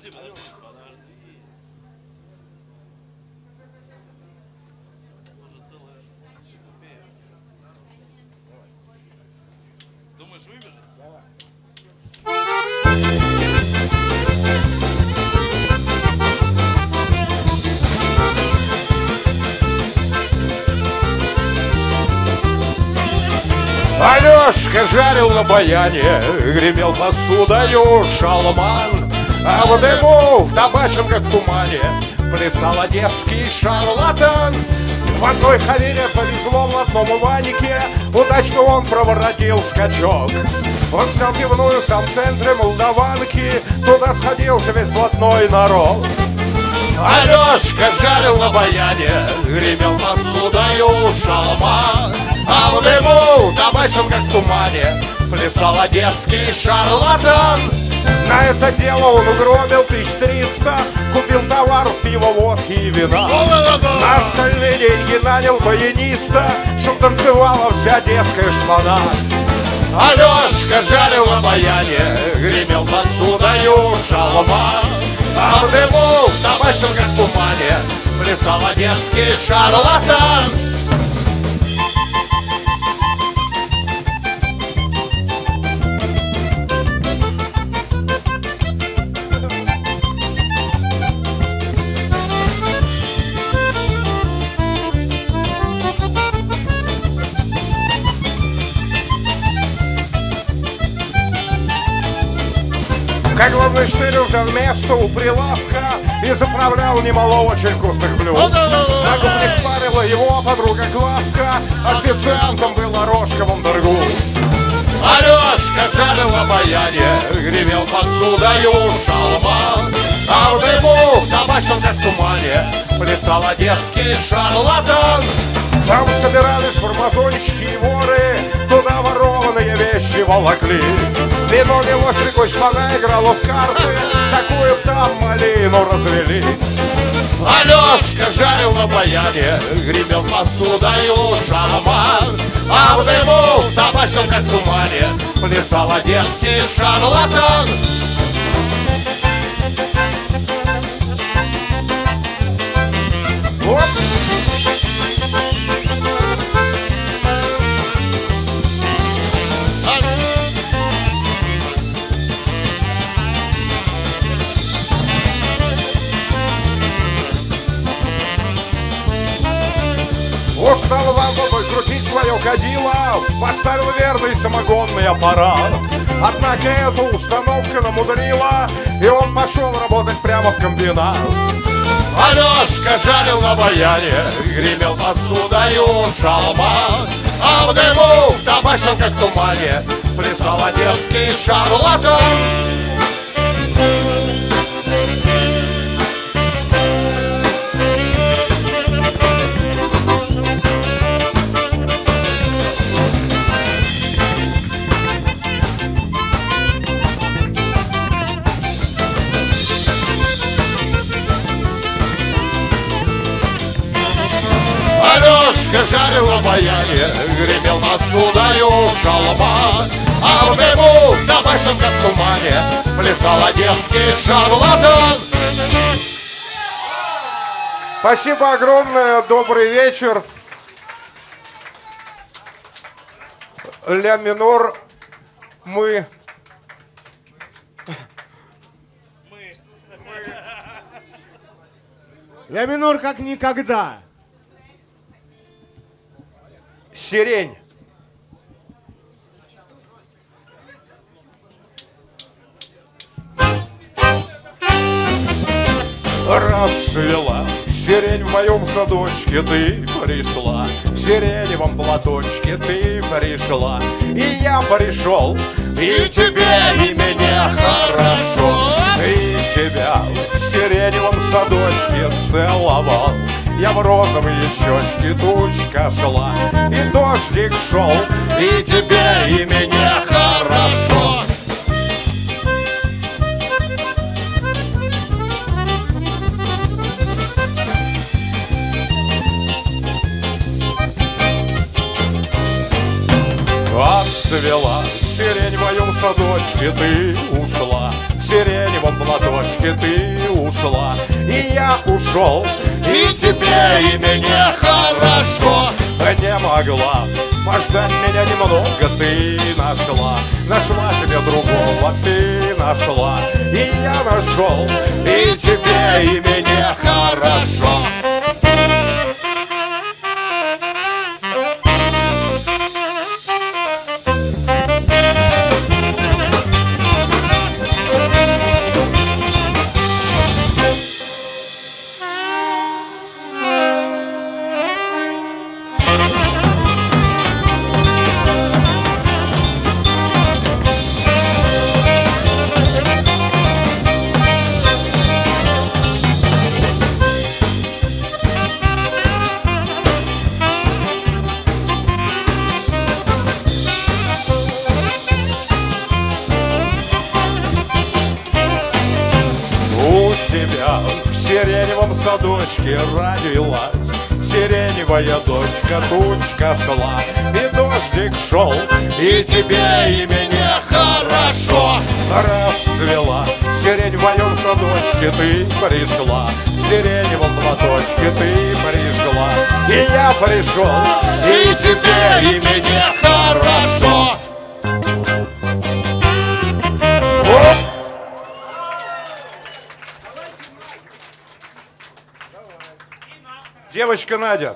Думаешь, выбежит? Алешка жарил на баяне, гремел посудою шалман, а в дыму, в табачном, как в тумане, плясал одесский шарлатан. В одной хавере повезло блатному Ванике, удачно он проворотил скачок. Он снял пивную в самом центре Молдаванки, туда сходился весь блатной народ. Алешка жарил на баяне, гремел посудою шалман, а в дыму, табачном, как в тумане, плясал одесский шарлатан. На это дело он угробил 1300, купил товар в пиво, водки и вина. На остальные деньги нанял баяниста, чтоб танцевала вся одесская шмана. Алешка жарил на баяне, гремел посудою шалман, а в дыму, в табачном, как в тумане, плясал одесский шарлатан. Как главный штырился вместо у прилавка и заправлял немало очень вкусных блюд. На кухне шпарила его подруга Клавка, официантом был Рожка Вандергу. Алешка жарил на баяне, гремел посудою шалман, а в дыму, в табачном, как в тумане, плясал одесский шарлатан. Там собирались формазонщики и воры, туда ворованные вещи волокли. Вино лилось рекой, шпана играла в карты, такую там малину развели. Алешка жарил на баяне, гремел посудою шалман, а в дыму, в табачном, как в тумане, плясал одесский шарлатан. Вот. Устал вам водой крутить свое кадило, поставил верный самогонный аппарат. Однако эта установка намудрила, и он пошел работать прямо в комбинат. Алешка жарил на баяне, гремел посудою шалман, а в дыму, в табачном, как в тумане, плясал одесский шарлатан. Алешка жарил на баяне, гремел посудою шалман, а в дыму, в табачном, как в тумане, плясал одесский шарлатан. Спасибо огромное, добрый вечер. Ля минор, мы... Ля минор как никогда. Сирень. Расцвела сирень в моем садочке, ты пришла, в сиреневом платочке ты пришла, и я пришел, и тебе, и мне хорошо, и тебя в сиреневом садочке целовал. Я в розовые щечки, тучка шла, и дождик шел, и тебе, и мне хорошо. Отцвела сирень в моем садочке ты ушла, в сиреневом платочке ты ушла, и я ушел, и тебе, и мне хорошо. Не могла пождать меня немного, ты нашла себе другого, ты нашла, и я нашел, и тебе, и мне хорошо. В сиреневом садочке родилась сиреневая дочка, тучка шла, и дождик шел, и тебе, и мне хорошо. Расцвела сирень в моем садочке, ты пришла, в сиреневом платочке ты пришла, и я пришел, и тебе, и мне хорошо. Девочка Надя.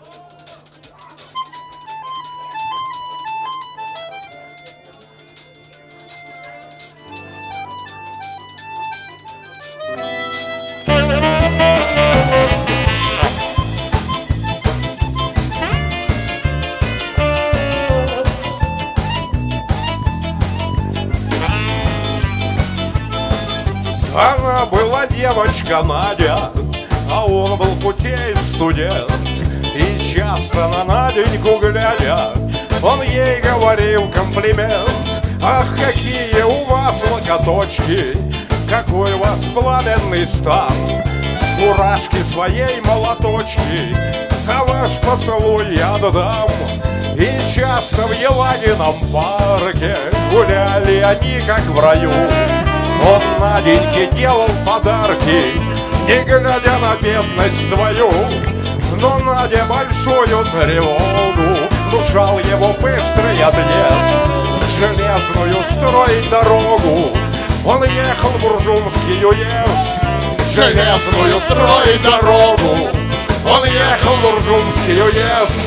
Она была девочка Надя, а он был путеец студент. И часто на Наденьку глядя, он ей говорил комплимент. Ах, какие у вас локоточки, какой у вас пламенный стан, с фуражки своей молоточки за ваш поцелуй я отдам. И часто в Елагином парке гуляли они, как в раю. Он Наденьке делал подарки, не глядя на бедность свою. Но Надя большую тревогу внушал его быстрый отъезд. Железную строить дорогу он ехал в Буржумский уезд. Железную строить дорогу он ехал в Буржумский уезд.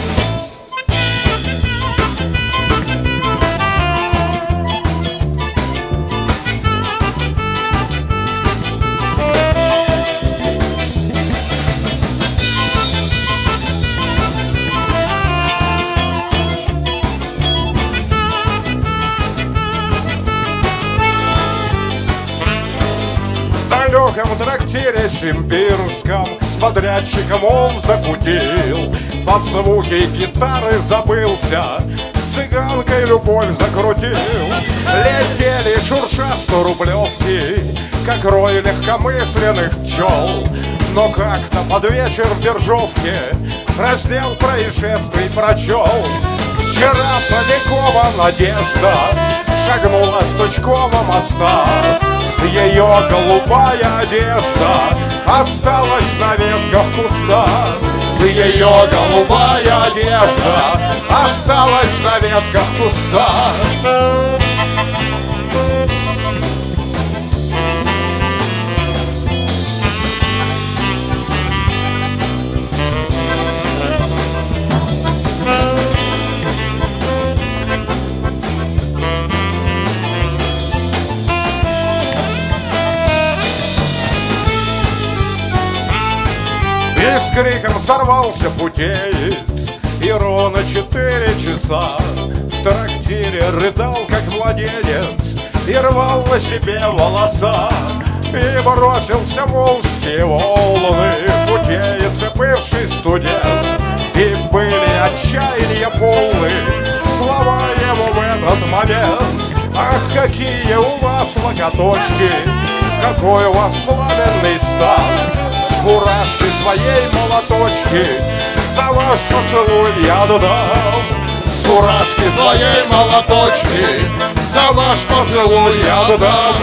В далеком трактире симбирском с подрядчиком он закутил, под звуки гитары забылся, с цыганкой любовь закрутил. Летели шурша 100-рублевки, как рой легкомысленных пчел. Но как-то под вечер в Биржовке раздел происшествий прочел. Вчера Полякова Надежда шагнула с Тучкова моста. Ее голубая одежда осталась на ветках куста. Ее голубая одежда осталась на ветках куста. И с криком сорвался путеец, и ровно 4 часа в трактире рыдал, как младенец, и рвал на себе волоса. И бросился в волжские волны путеец и бывший студент, и были отчаяния полны слова ему в этот момент. Ах, какие у вас локоточки, какой у вас пламенный стан, с фуражки своей молоточки за ваш поцелуй я додам. С фуражки своей молоточки наш поцелуй я отдам.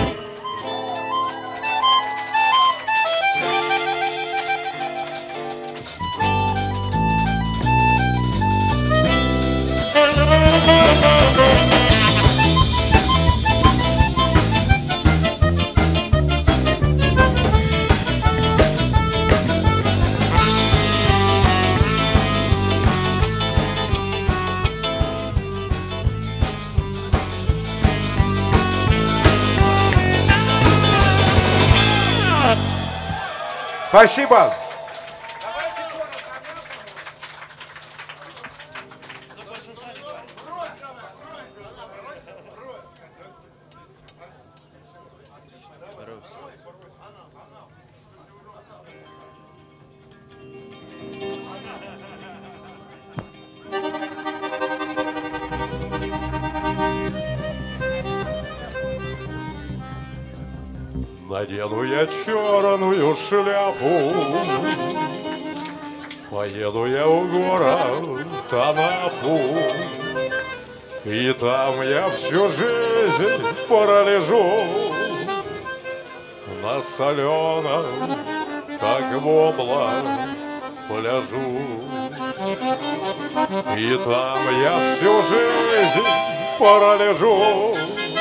Спасибо. Надену я черную шляпу, поеду я в город Анапу, и там я всю жизнь пролежу на соленом, как вобла, пляжу. И там я всю жизнь пролежу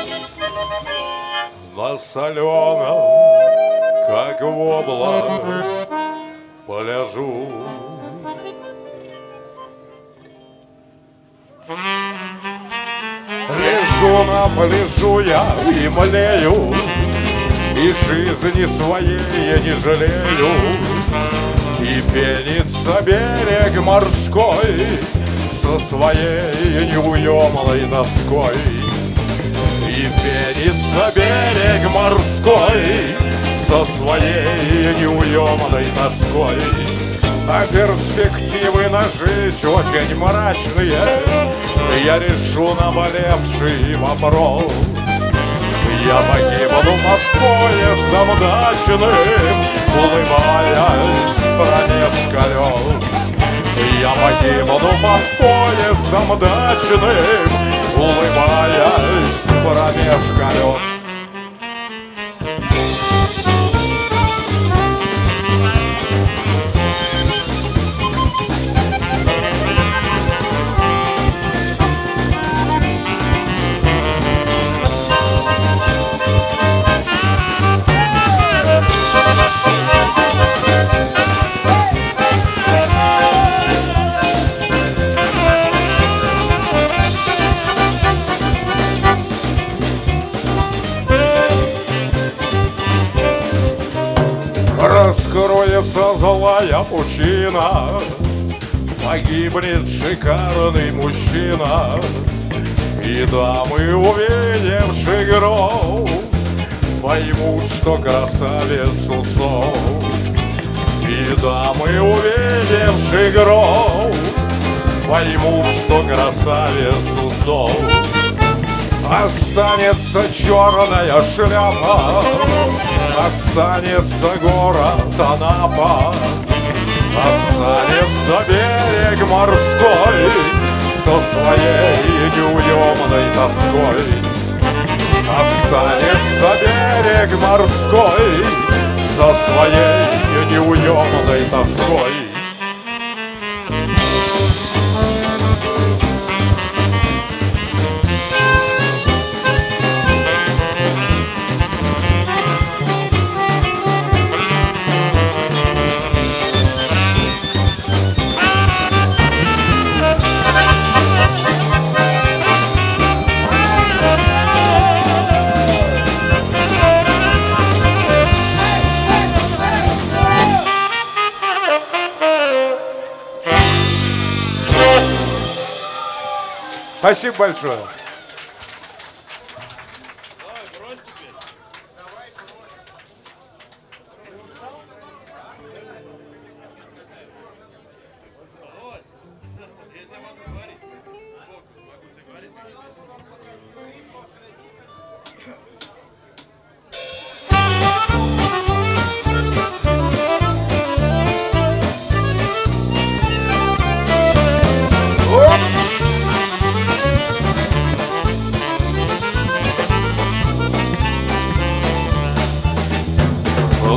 на соленом, как вобла, пляжу. Лежу на пляжу я и млею, и жизни своей я не жалею. И пенится берег морской со своей неуемной тоской. И пенится берег морской со своей неуемной тоской. А перспективы на жизнь очень мрачные. Я решу наболевший вопрос. Я погибну под поездом дачным, улыбаясь промеж колес. Я погибну под поездом дачным, улыбаясь промеж колес. Раскроется злая пучина, погибнет шикарный мужчина. И дамы, увидевши гроб, поймут, что красавец усол. И дамы, увидевши гроб, поймут, что красавец усол. Останется черная шляпа, останется город Анапа, останется берег морской со своей неуемной тоской. Останется берег морской со своей неуемной тоской. Спасибо большое. Давай, брось теперь. Брось. Я тебе могу говорить. Сколько могу тебе говорить?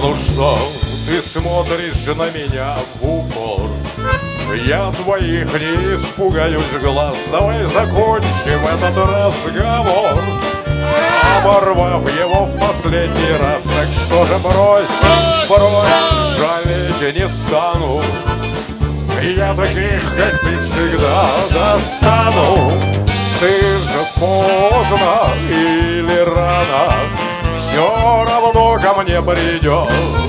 Ну что, ты смотришь на меня в упор? Я твоих не испугаюсь глаз. Давай закончим этот разговор, оборвав его в последний раз. Так что же брось, жалеть не стану. Я таких, как ты, всегда достану. Ты же поздно или рано все равно ко мне придешь.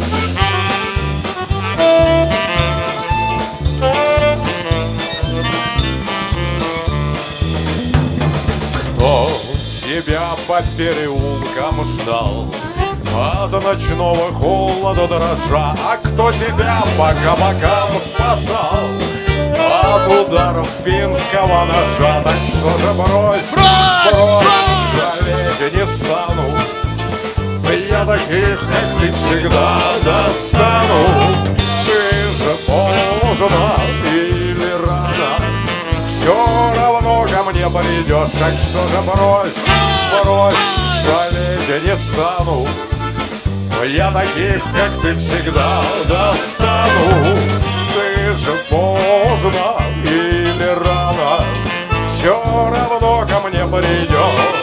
Кто тебя по переулкам ждал, от ночного холода дрожа? А кто тебя по кабакам спасал от ударов финского ножа? Так что же брось, жалеть не стану. Я таких, как ты, всегда достану. Ты же поздно или рано все равно ко мне придешь. Так что же брось, жалеть не стану. Я таких, как ты, всегда достану. Ты же поздно или рано все равно ко мне придешь.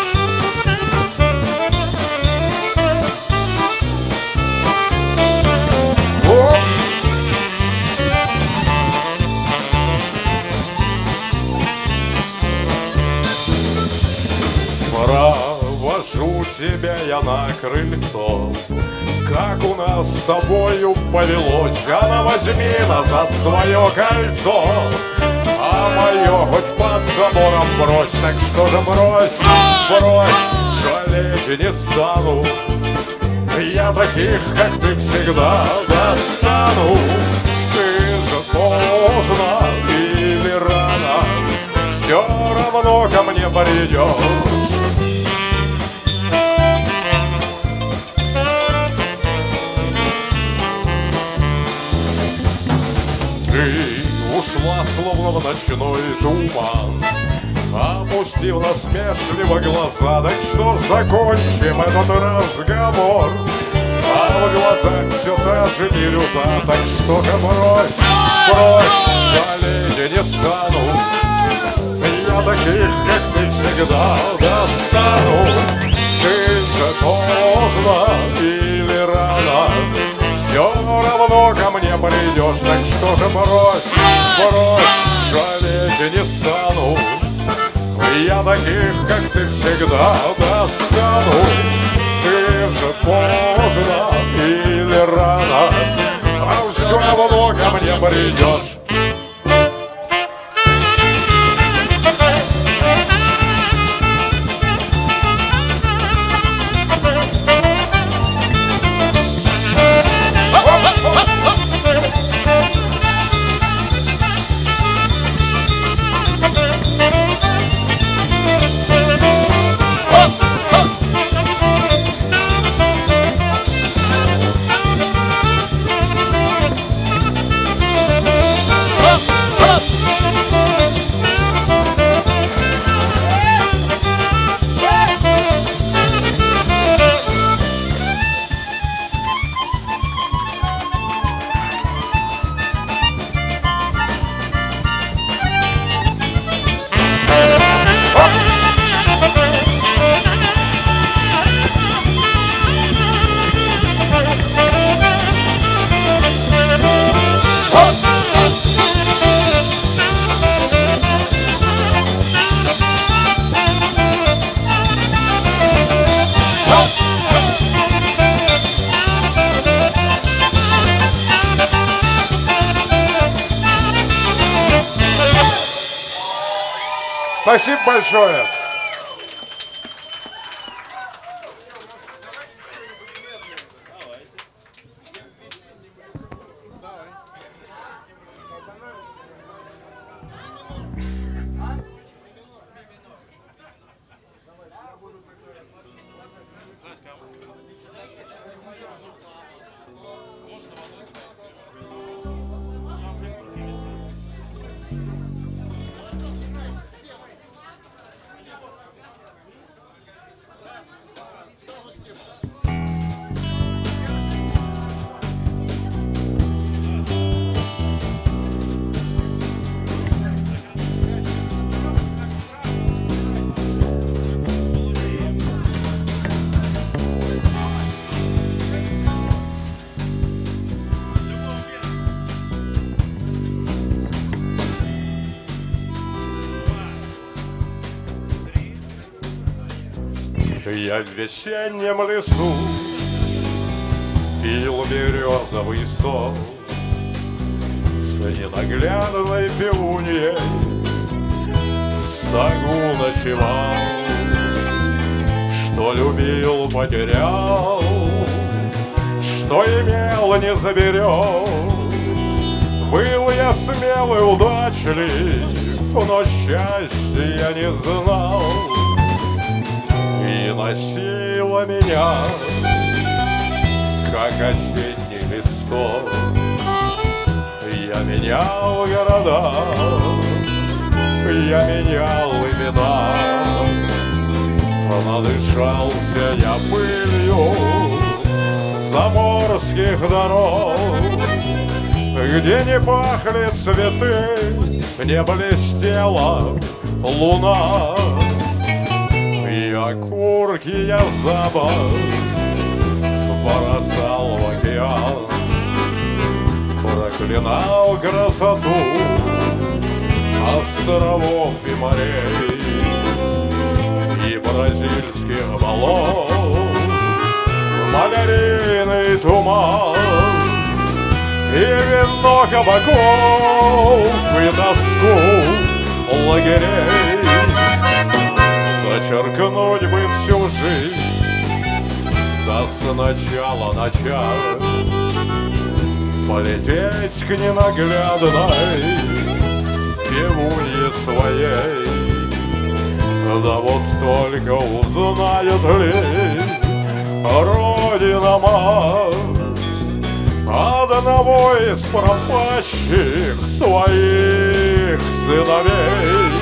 Провожу тебя я на крыльцо, как у нас с тобою повелось. Она возьми назад свое кольцо, а мое хоть под забором брось. Так что же брось, жалеть не стану. Я таких, как ты, всегда достану. Ты же поздно или рано все равно ко мне придешь. Ты ушла, словно в ночной туман, опустив насмешливо глаза. Так что ж, закончим этот разговор, а в глазах все та же бирюза. Так что же брось, жалеть не стану. Я таких, как ты, всегда достану. Ты же поздно или рано все равно ко мне придешь. Так что же брось, жалеть не стану. Я таких, как ты, всегда достану. Ты же поздно или рано, а все равно ко мне придешь. Спасибо большое. Я в весеннем лесу пил березовый сок с ненаглядной пивуньей, в стогу ночевал, что любил, потерял, что имел, не заберет. Был я смелый, удачлив, но счастья я не знал. И носила меня, как осенний листок. Я менял города, я менял имена. Надышался я пылью заморских дорог, где не пахли цветы, не блестела луна. И окурки я за борт бросал в океан, проклинал красоту островов и морей, и бразильских болот, малярийный туман, и вино кабаков, и тоску лагерей. Зачеркнуть бы всю жизнь, да сначала начать, полететь к ненаглядной пивунье своей. Да вот только узнает ли Родина-мать одного из пропащих своих сыновей.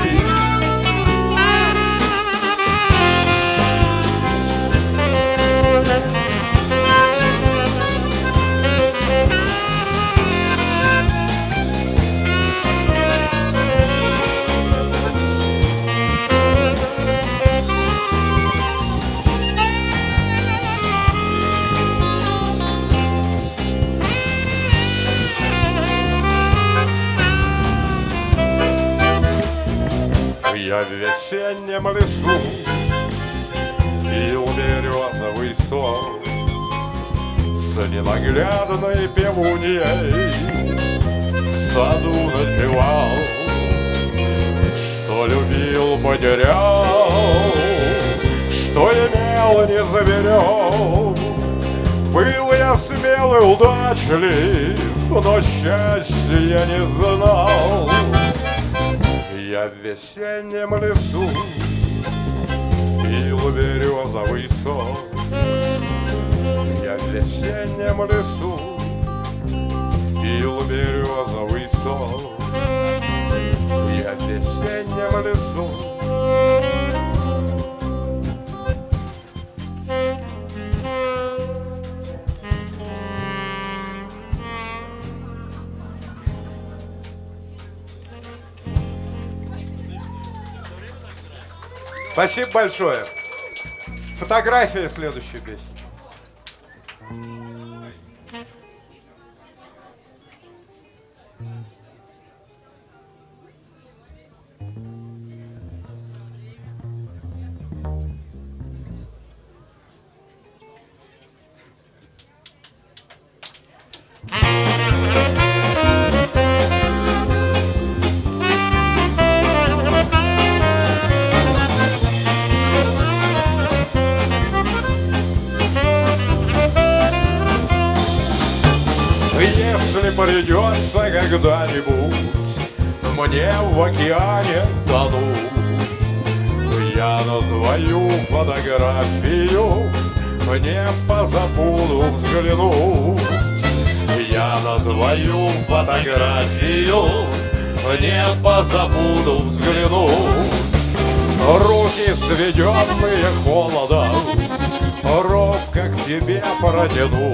Я в весеннем лесу пил березовый сок с ненаглядной пивуньей, в саду напевал, что любил, потерял, что имел, не заберет. Был я смелый, удачлив, но счастья я не знал. Я в весеннем лесу пил березовый сок. Я в весеннем лесу пил березовый сок. Я в весеннем лесу. Спасибо большое. Фотография следующей песни. Если придется когда-нибудь мне в океане тонуть, я на твою фотографию не позабуду взглянуть. Я на твою фотографию не позабуду взглянуть. Руки, сведенные холодом, робко к тебе протяну,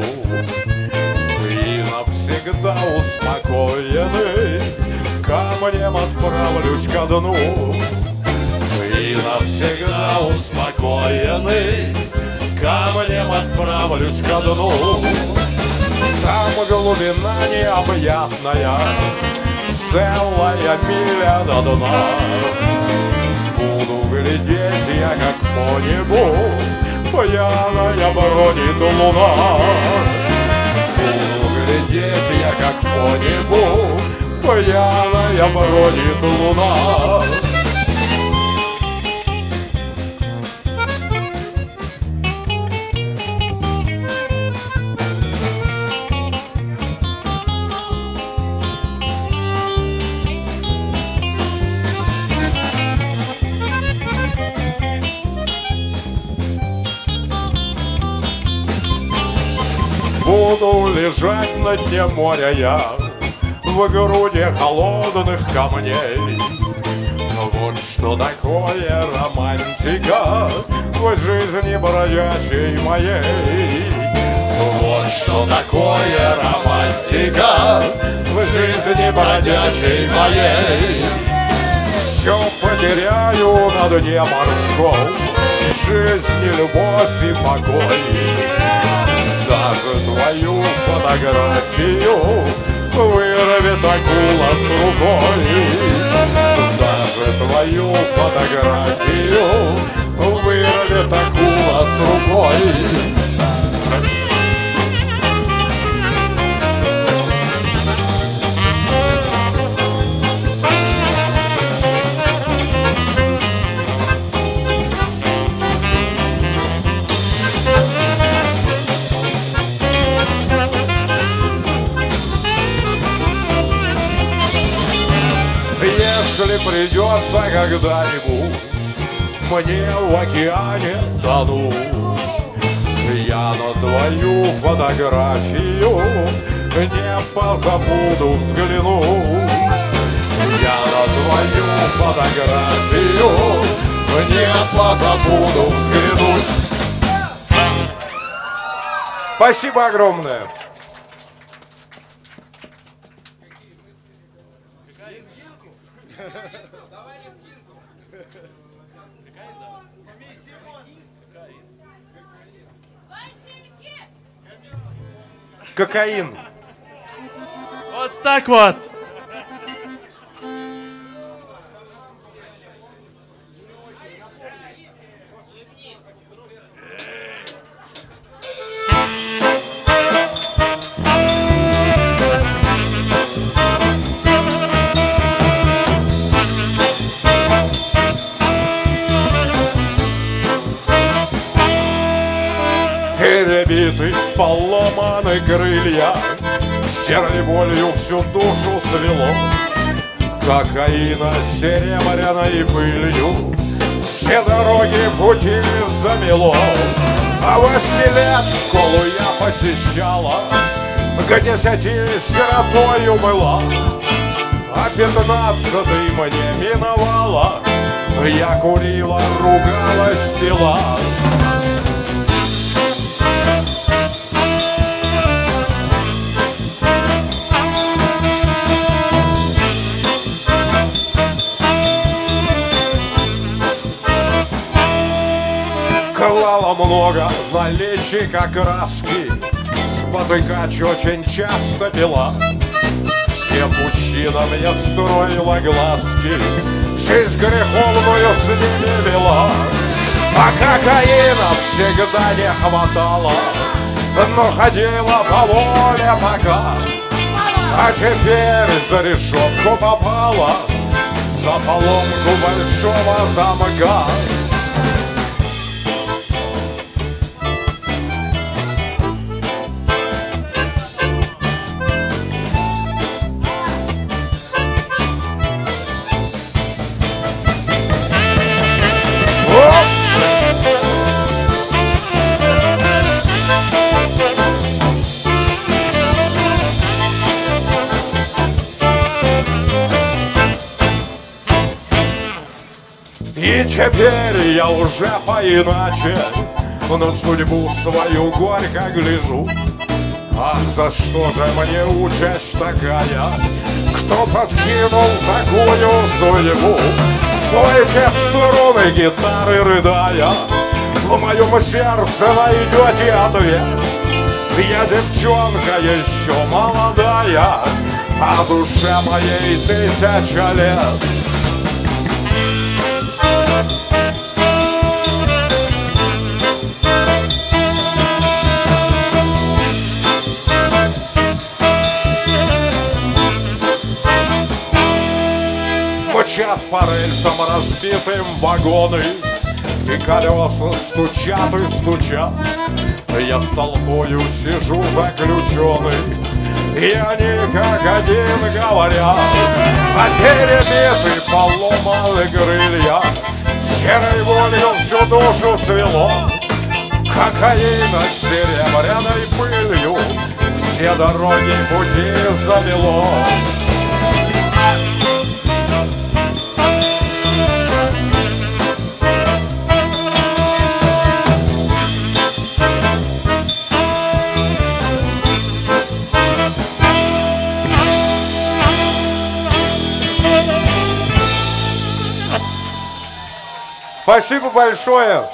и навсегда успокоенный камнем отправлюсь ко дну. И навсегда успокоенный камнем отправлюсь ко дну. Там глубина необъятная, целая миля до дна. Буду глядеть глядеть я, как по небу пьяная бронит луна. Буду глядеть я, как по небу пьяная бронит луна. Буду лежать на дне моря я в груди холодных камней. Вот что такое романтика в жизни бродячей моей. Вот что такое романтика в жизни бродячей моей. Все потеряю на дне морском, жизнь, любовь и покой. Даже твою фотографию вырвет акула с рукой. Даже твою фотографию вырвет акула с рукой. Если придется когда-нибудь мне в океане тонуть, я на твою фотографию не позабуду взглянуть. Я на твою фотографию не позабуду взглянуть. Спасибо огромное. Кокаин. Вот так вот. Перебиты, поломаны крылья, серой болью всю душу свело. Кокаина серебряной пылью все дороги пути замело. А 8 лет школу я посещала, к 10 сиротою была, а 15-й мне миновала. Я курила, ругалась, пила. Клала много на личико краски, спотыкач очень часто пила. Всем мужчинам я строила глазки, жизнь греховную с ними вела. А кокаина всегда не хватало, но ходила по воле пока. А теперь за решетку попала, за поломку большого замка. И теперь я уже поиначе на судьбу свою горько гляжу. Ах, за что же мне участь такая? Кто подкинул такую судьбу? Пойте струны гитары, рыдая, в моем сердце найдете ответ. Я девчонка еще молодая, а душе моей 1000 лет. по рельсам разбитым вагоны, и колеса стучат и стучат. Я с толпою сижу заключенный, и они как один говорят: а перебиты поломаны крылья, серой болью всю душу свело, кокаина серебряной пылью все дороги пути замело. Спасибо большое.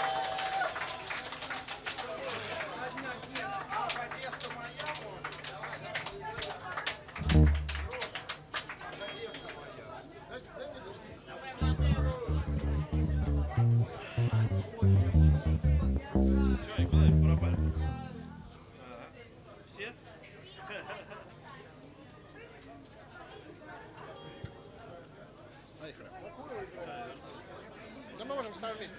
Все? Да мы можем ставить вместе.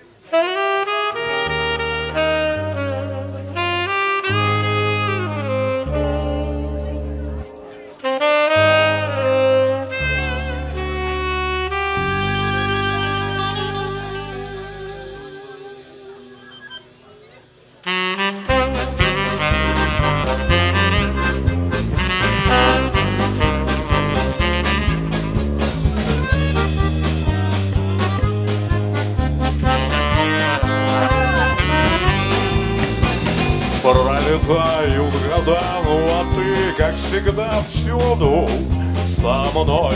Пролетают года, ну а ты, как всегда, всюду со мной.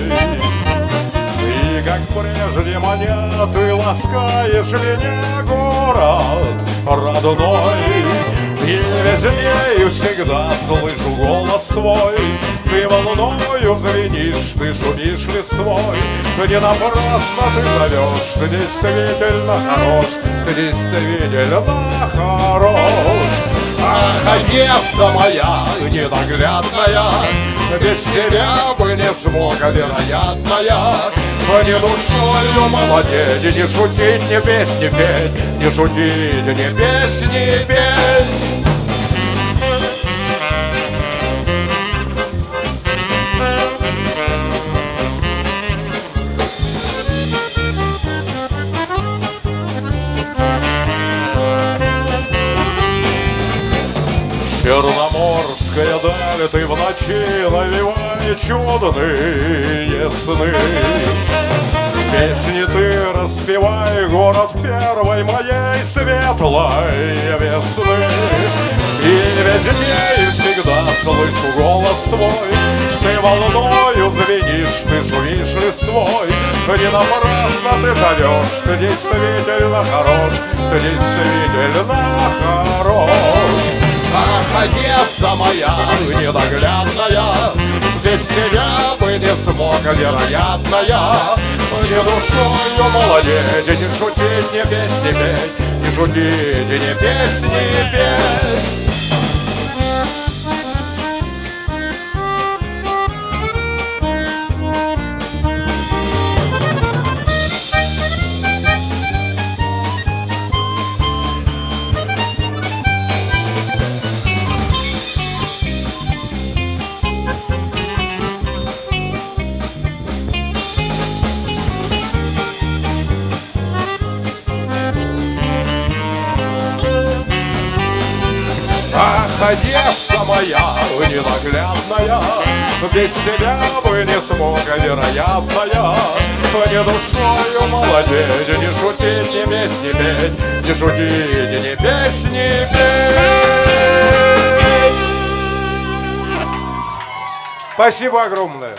И как прежде маня, ты ласкаешь меня, город родной. И везде и всегда слышу голос твой, ты волною звенишь, ты шумишь листвой. Не напрасно ты зовешь, ты действительно хорош, ты действительно хорош. Ах, Одесса моя ненаглядная, без тебя бы не смог, вероятная. Не душою молодеть, не шутить, не песни петь, не шутить, не песни петь. Черноморская даль, ты в ночи наливай чудные сны. Песни ты распевай, город первой моей светлой весны. И везде и всегда слышу голос твой, ты волною звенишь, ты шумишь листвой. Не напрасно ты зовешь, ты действительно хорош, ты действительно хорош. Ах, Одесса моя ненаглядная, без тебя бы не смог, вероятная. Не душою молодеть, не шутить, не песни петь, не шутить, не песни петь. Одесса моя ненаглядная, без тебя бы не смог, вероятная. Не душою молодеть, не шутить, не песни петь, не шутить, не песни петь. Спасибо огромное.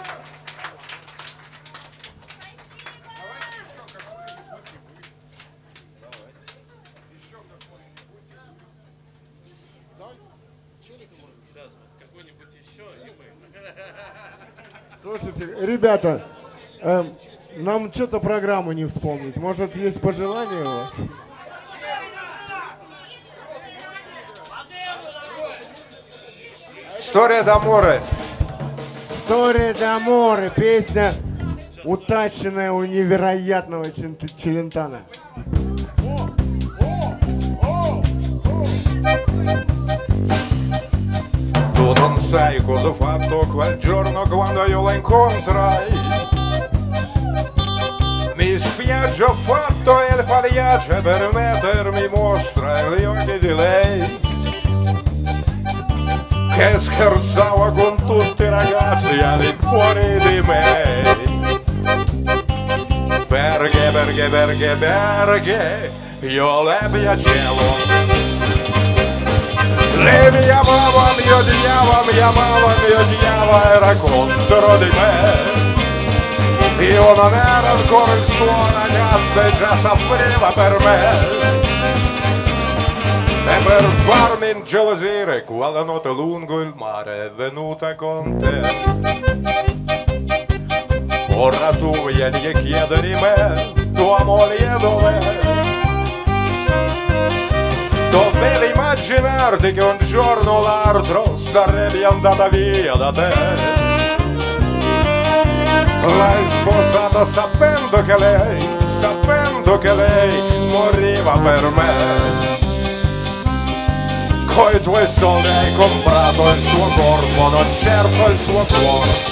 Слушайте, ребята, нам что-то программу не вспомнить. Может, есть пожелания у вас? История d'amore. История d'amore, песня утащенная у невероятного Челентана. Tu non sai cosa ho fatto quel giorno quando io la incontrai. Mi spiace ho fatto il pagliaccio per mettermi mostra gli occhi di lei che scherzava con tutti i ragazzi al di fuori di me. Perché io le piacevo. Lei mi amava, mi odiava, era contro di me. Io non ero ancora il suo ragazzo e già soffriva per me. E per farmi ingelosire, quella notte lungo il mare è venuta con te. Ora tu vieni a chiedere di me, tua moglie dov'è? Dovevi immaginarti che un giorno o l'altro sarebbe andata via da te. L'hai sposata sapendo che lei moriva per me. Coi tuoi soldi hai comprato il suo corpo, non certo il suo cuore.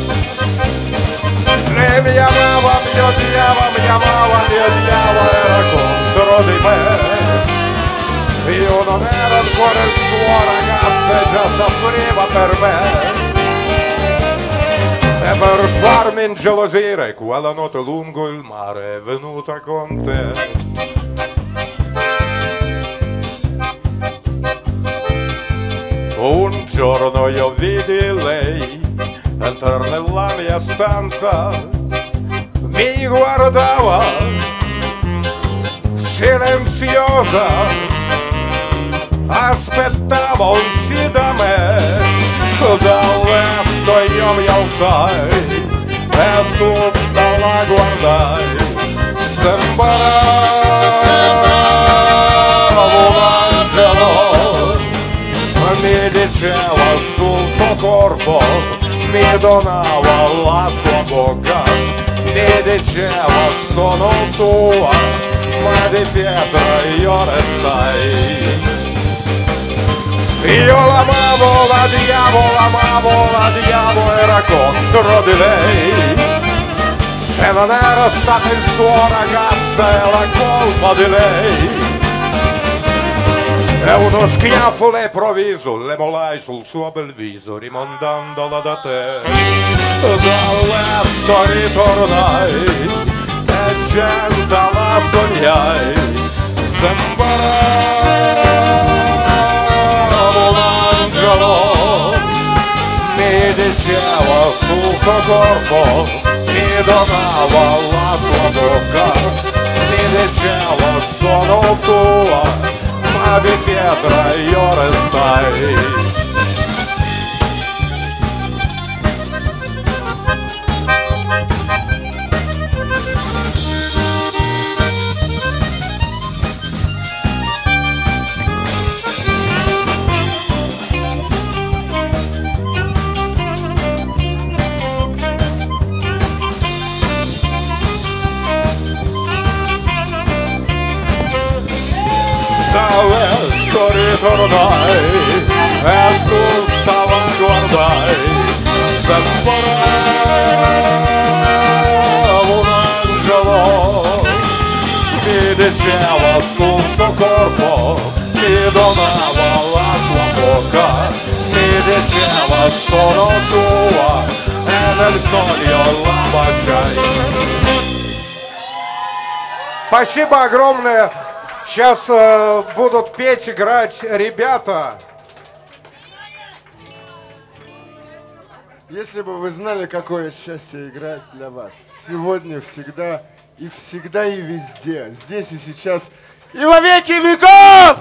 Lei mi amava, mi odiava, era contro di me. Io non ero ancora il suo ragazzo e già soffriva per me. E per farmi ingelosire, quella notte lungo il mare è venuta con te. Un giorno io vidi lei entrare nella mia stanza, mi guardava silenziosa, aspettava un sì da me. Dal letto io mi alzai e tutta la guardai. Sembrava un angelo, mi diceva sul suo corpo, mi donava la sua bocca, mi diceva sono tua, ma di pietra io restai. Io l'amavo, la diavo, era contro di lei. Se non era stato il suo ragazzo è la colpa di lei. E uno schiaffo all'improvviso le molai sul suo bel viso, rimandandola da te. Dal letto ritornai e gente la sognai. Sembrava un angelo, mi diceva sul suo corpo, mi donava la sua bocca, mi diceva sono tua, ma di pietra io restai. Ritornai e tutta la guardai, sembrava un angelo, mi diceva sul suo corpo, mi donava la sua bocca, mi diceva sono tua e nel sogno la baciai. Спасибо огромное. Сейчас будут петь, играть ребята. Если бы вы знали, какое счастье играть для вас. Сегодня, всегда и везде. Здесь и сейчас. И во веки веков!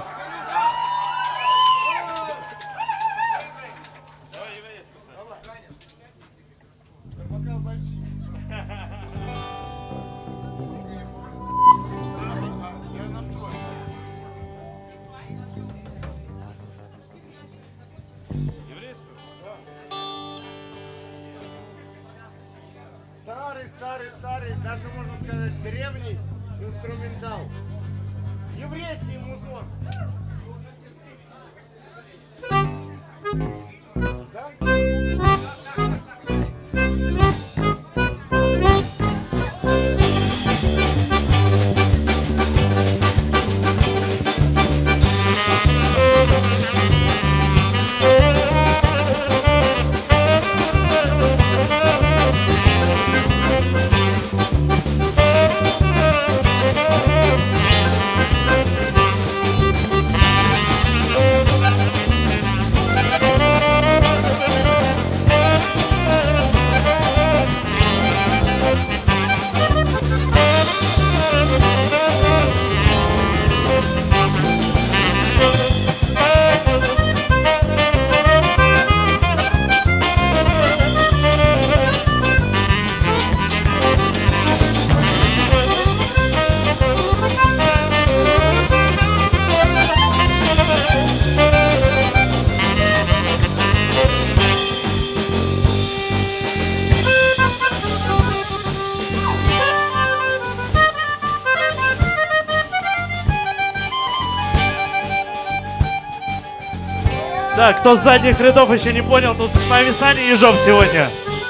Старый старый, даже можно сказать древний инструментал. Еврейский музон. Да? Так, кто с задних рядов еще не понял, тут с нами Саня Ежов сегодня.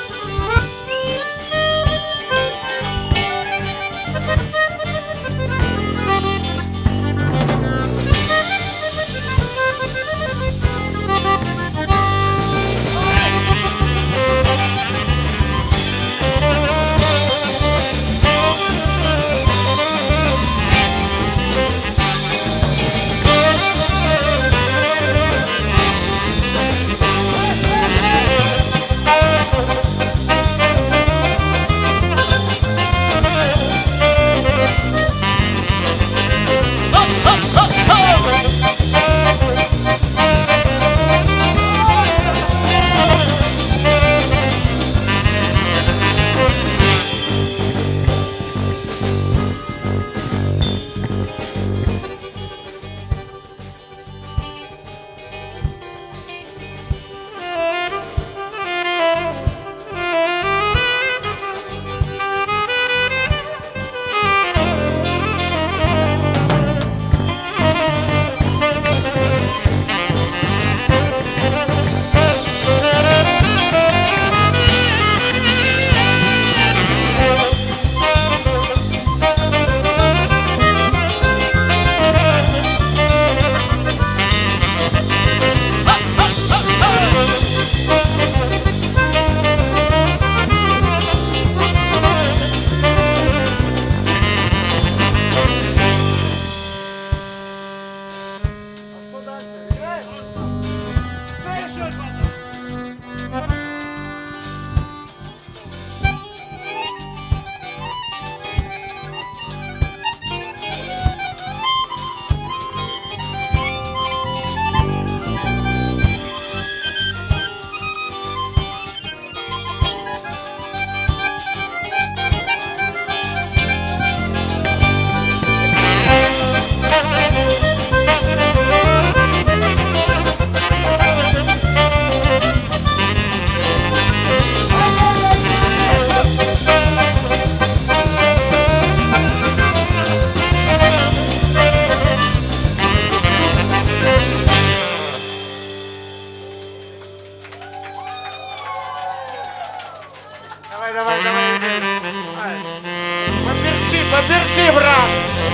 Поперчи, брат!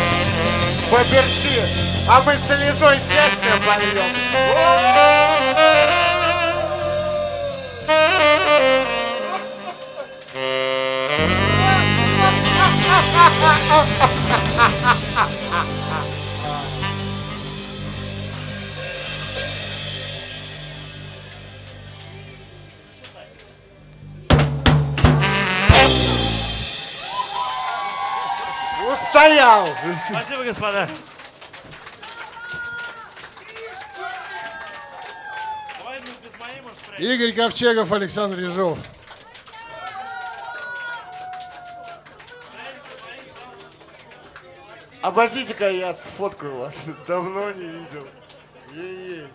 Поперчи! А мы слезой счастья польем! Устоял! Спасибо, господа. Давай, ну, без моей, может, пройти. Игорь Ковчегов, Александр Ежов. Обождите-ка, я сфоткаю вас. Давно не видел. Ей-ей.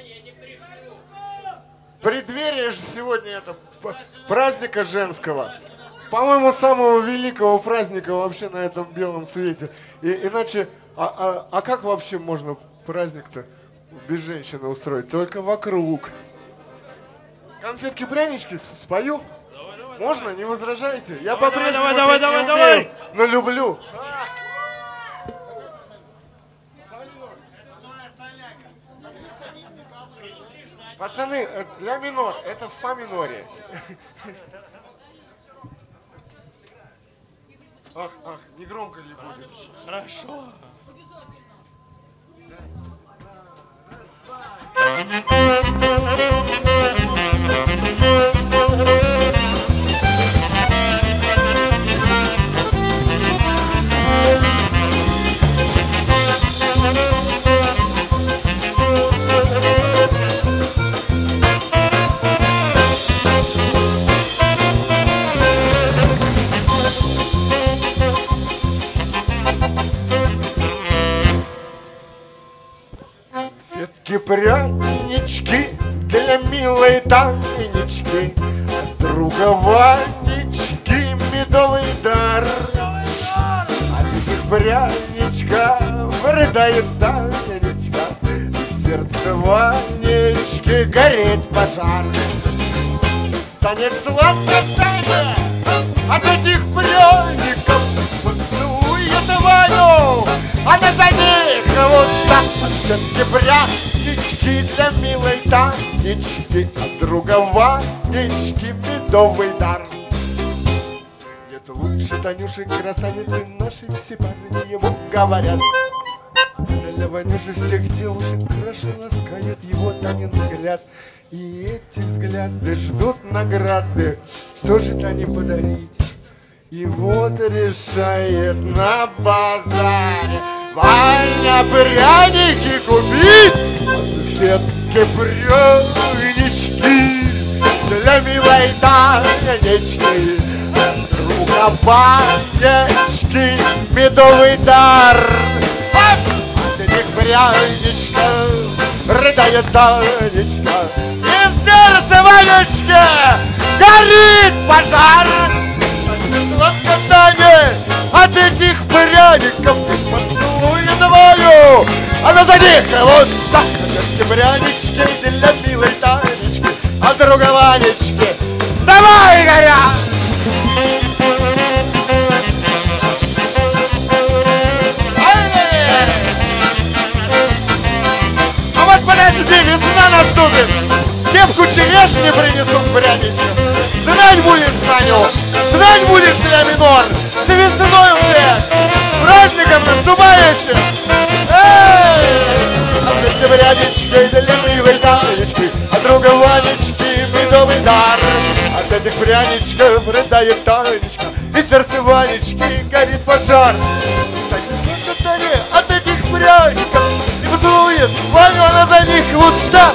Преддверие же сегодня это праздника женского. По-моему, самого великого праздника вообще на этом белом свете. Иначе, а как вообще можно праздник-то без женщины устроить? Только вокруг. Конфетки-прянички спою? Можно? Не возражаете? Я по-прежнему не умею, но люблю. Пацаны, ля минор, это в фа миноре. Ах, не громко ли будет? Хорошо. Прянички для милой Танечки, от друга Ванечки медовый дар. От этих пряничков рыдает Танечка, и в сердце Ванечки горит пожар. Станет сладко Таня от этих пряников, поцелует Ваню, она за них уста. Все-таки прянички для милой Танечки, от друга Ванечки медовый дар. Нет лучше Танюши, красавицы нашей, все парни ему говорят. Для Ванюши всех девушек хорошо ласкает его Танин взгляд. И эти взгляды ждут награды, что же Тане подарить? И вот решает на базаре Ваня пряники купить, конфетки прянички для милой Танечки, друга Ванечки медовый дар. От этих пряничков рыдает Танечка, и в сердце Ванечки горит пожар. Сладко Таня от этих пряников поцелует Ваню, она за них уста. Эти прянички для милой Танечки, от друга Ванечки давай горят. А вот подожди, весна наступит, кепку черешни принесу к пряничкам. Знать будешь, Таню, знать будешь, ля минор, с весной уже, с праздником наступающим. От этих прянички для милой Танечки, от друга Ванечки медовый дар. От этих пряничков рыдает Танечка, и в сердце Ванечки горит пожар. Кстати, от этих пряников и поцелует Ваню, она за них в уста.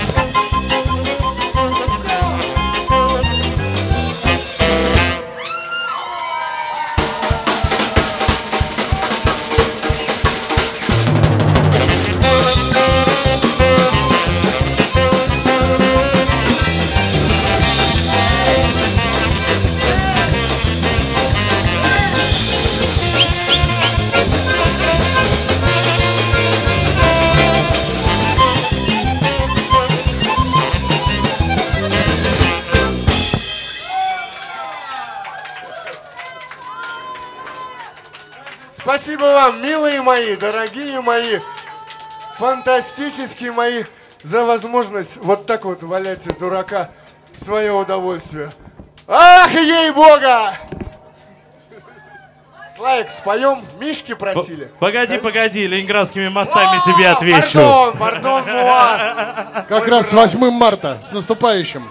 Спасибо вам, милые мои, дорогие мои, фантастические мои, за возможность вот так вот валять дурака в свое удовольствие. Ах, ей-бога! Славик, споем? Мишки просили. Погоди, ленинградскими мостами тебе отвечу. Пардон, муа. Как раз с 8 марта, с наступающим.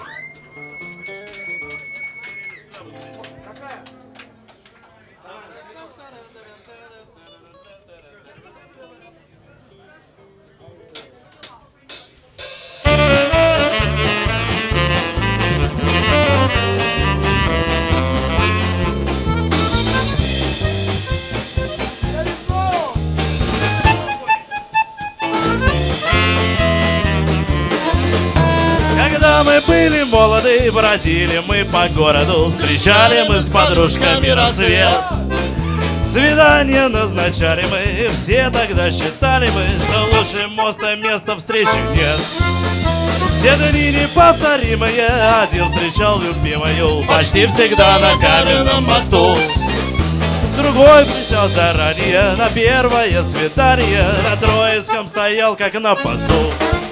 мы были молоды, бродили мы по городу, встречали мы с подружками рассвет. Свидания назначали мы, все тогда считали мы, что лучше моста места встречи нет. Все дни неповторимые, один встречал любимую почти всегда на каменном мосту. Другой пришел заранее на первое свидание, на Троицком стоял как на посту.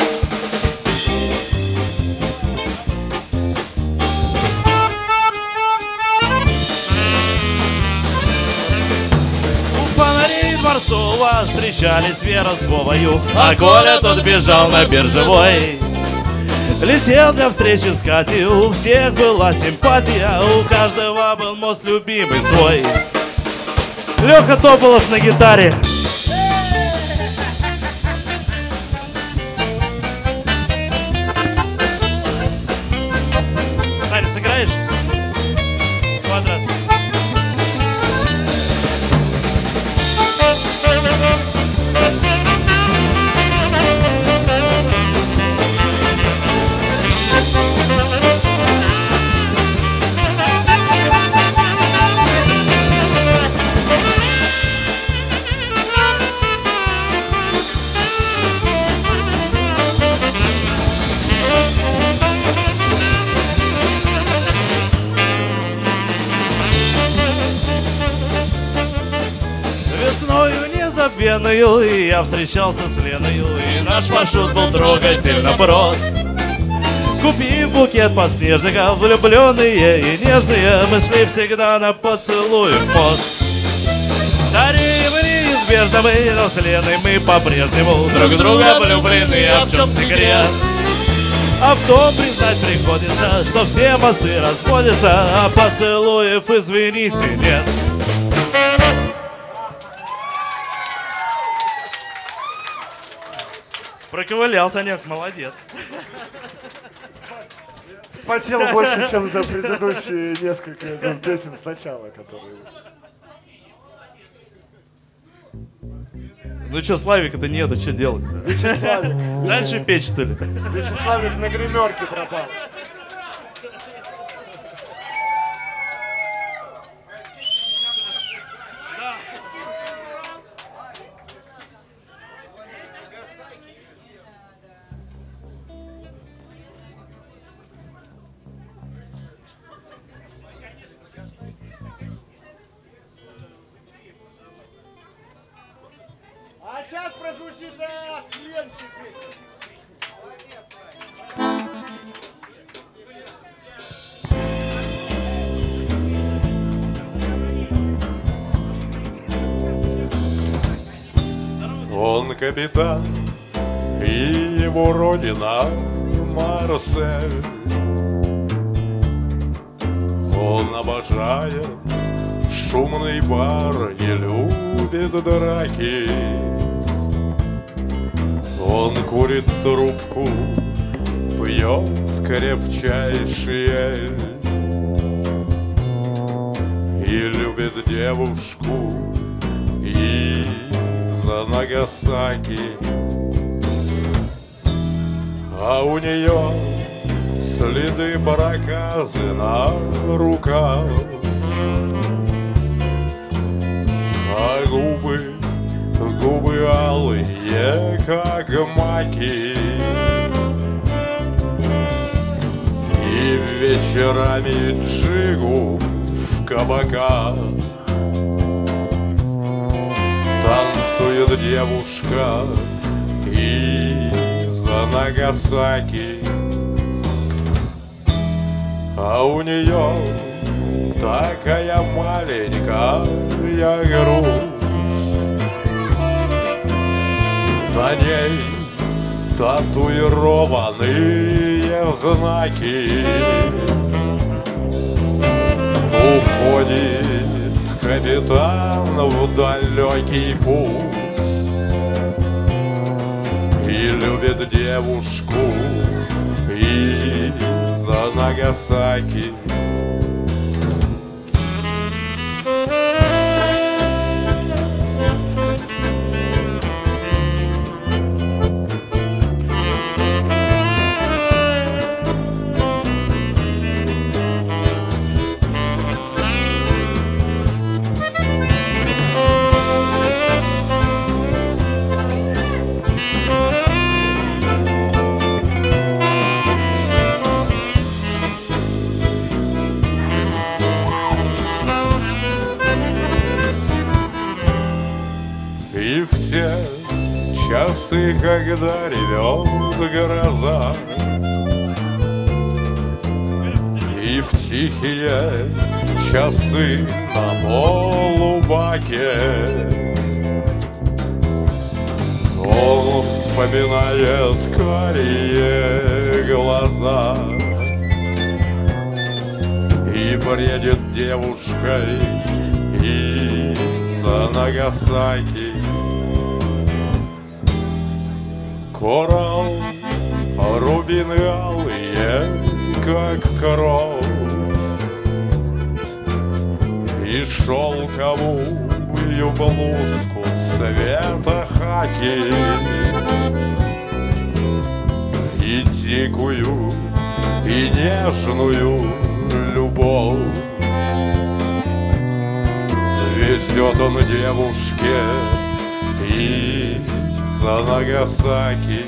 У фонарей Дворцова встречались Вера с Вовою, а Коля тот бежал на Биржевой. Летел для встречи с Катей, у всех была симпатия, у каждого был мост любимый свой. Леха Тополов на гитаре. Саня, сыграешь? Квадрат. Весною незабвенную и я встречался с Леною, и наш маршрут был трогательно прост. Купив букет подснежников, влюбленные и нежные, мы шли всегда на поцелуй в мост. Стареем неизбежно мы, но с Леной мы по-прежнему друг друга влюблены, а в чем секрет? А в том признать приходится, что все мосты расходятся, а поцелуев, извините, нет. Проковылял, Санек, молодец. Спотел больше, чем за предыдущие несколько песен сначала, которые... Ну что, Славика-то нету, что делать? Вячеславик. Дальше печь, что ли? Вячеславик на гримерке пропал. А сейчас прозвучит следующий песня. Он капитан, и его родина Марсель. Он обожает шумный бар, не любит драки. Он курит трубку, пьет крепчайший эль и любит девушку из Нагасаки. А у нее следы проказы на руках, а губы алые, как маки. И вечерами джигу в кабаках танцует девушка из Нагасаки. А у нее такая маленькая грудь, на ней татуированные знаки. Уходит капитан в далекий путь и любит девушку из Нагасаки. часы, когда ревет гроза, и в тихие часы на полубаке он вспоминает карие глаза и бредит девушкой из Нагасаки. Коралл, рубины алые, как кровь, и шелковую блузку цвета хаки, и дикую, и нежную любовь везет он девушке из Нагасаки.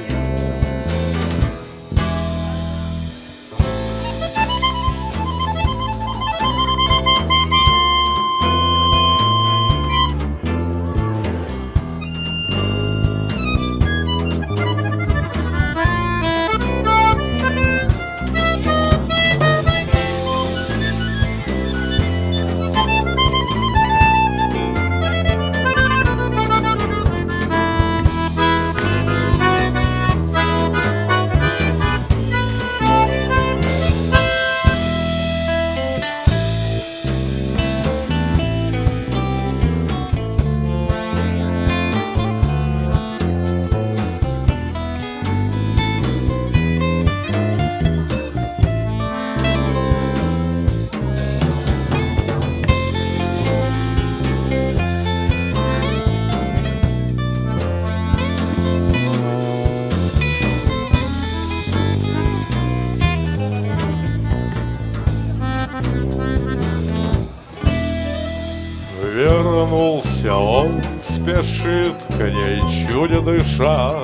Вернулся он, спешит к ней, чудо дыша,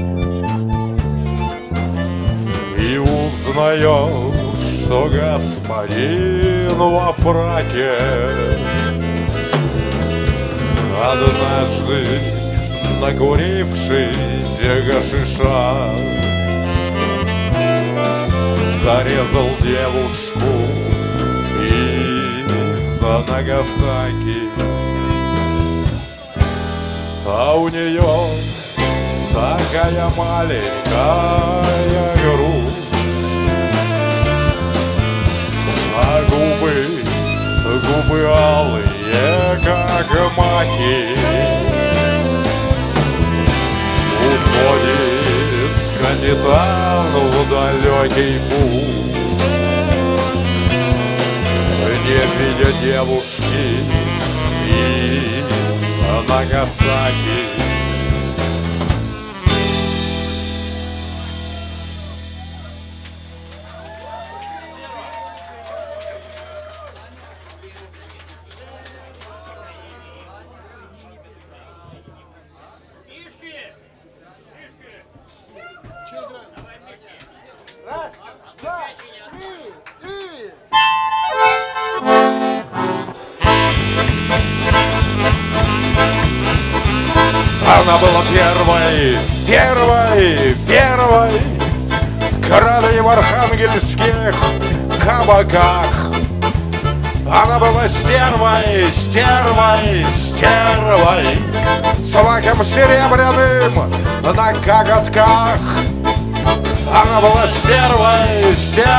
и узнает, что господин во фраке однажды, накурившись гашиша, зарезал девушку из Нагасаки. А у нее такая маленькая грудь, а губы алые, как маки. Уходит капитан в далекий путь, не видя девушки из Нагасаки. Она была первой крадой в архангельских кабаках. Она была стервой, с лаком серебряным на коготках. Она была стервой,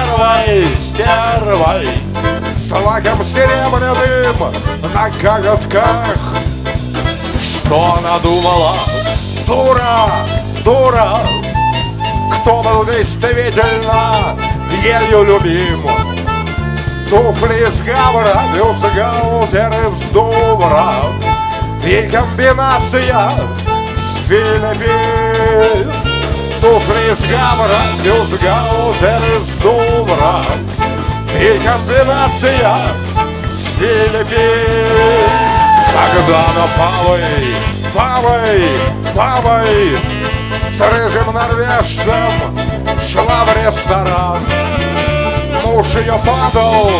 с лаком серебряным на коготках. Что она думала? Дура, кто был действительно ею любим? Туфли из Гавра, бюстгальтер из Дувра и комбинация с Филиппин. Туфли из Гавра, бюстгальтер из Дувра и комбинация с Филиппин. Когда она павой с рыжим норвежцем шла в ресторан, муж ее падал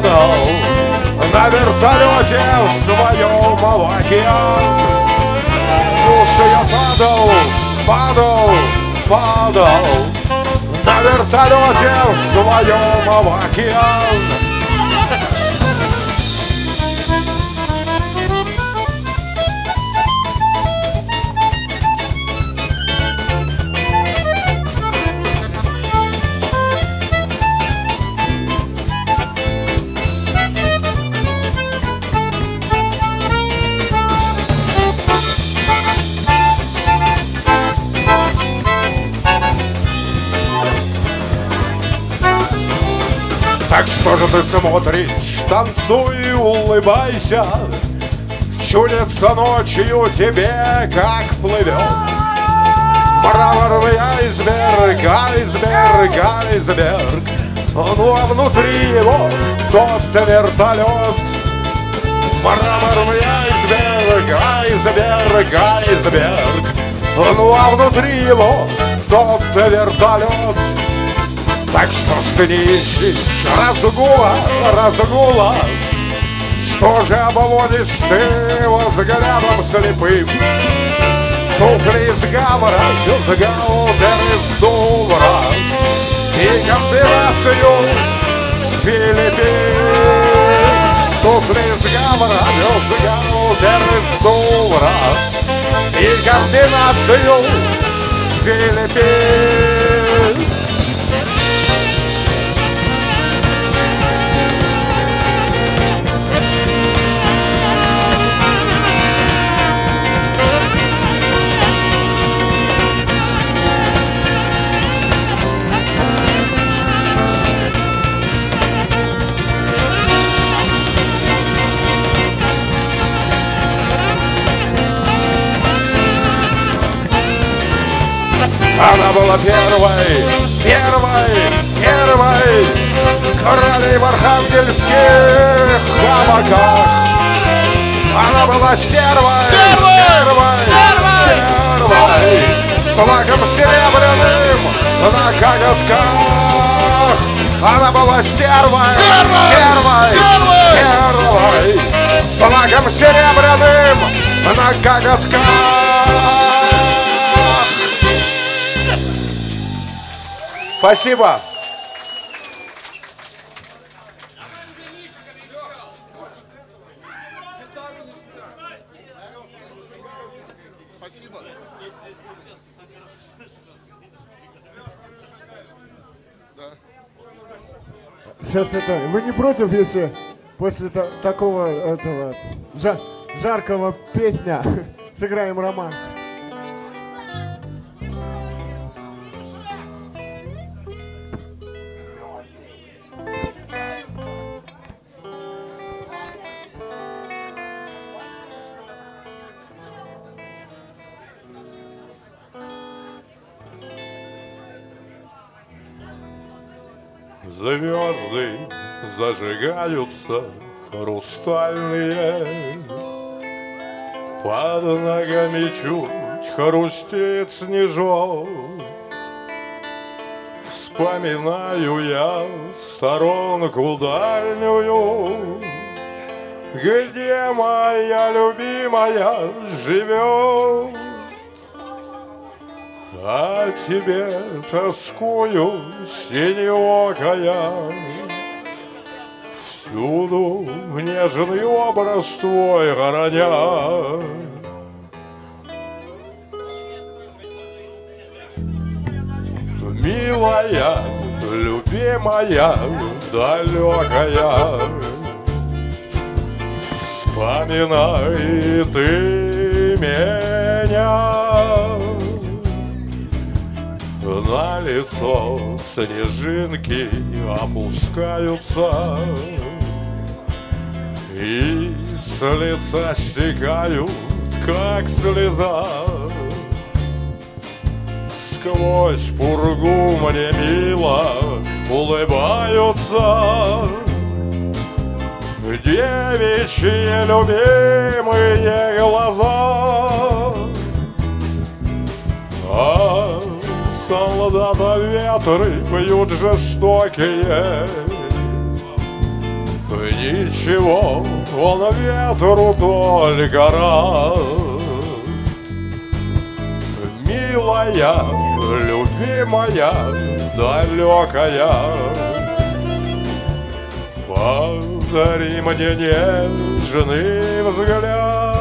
на вертолете своем в океан. Слушай, я падал на вертолете своем в океан. Так что же ты смотришь, танцуй, улыбайся, чудится ночью тебе, как плывет мраморный айсберг, айсберг, айсберг. Ну а внутри его тот вертолет. Мраморный айсберг, айсберг, айсберг. Ну а внутри его тот вертолет. Так что ж ты не ищешь разгула, разгула? Что же обводишь ты взглядом слепым? Туфли из гавра, из гаудер, из Дувра и комбинацию с Филиппин. Туфли из гавра, из гаудер, из Дувра и комбинацию с Филиппин. Она была первой, королей в архангельских облаках. Она была стервой, с лаком серебряным на коготках. Она была стервой, с лаком серебряным на коготках. Спасибо. Сейчас это, вы не против, если после такого этого жаркого песня сыграем романс? Звезды зажигаются хрустальные, под ногами чуть хрустит снежок. Вспоминаю я сторонку дальнюю, где моя любимая живет. А тебе тоскую, синеокая, всюду нежный образ твой храня. Милая, любимая, далекая, вспоминай ты меня. На лицо снежинки опускаются, и с лица стекают, как слеза. Сквозь пургу мне мило улыбаются девичьи любимые глаза. А солдата ветры бьют жестокие, ничего, он ветру только рад. Милая, любимая, далекая, подари мне нежный взгляд.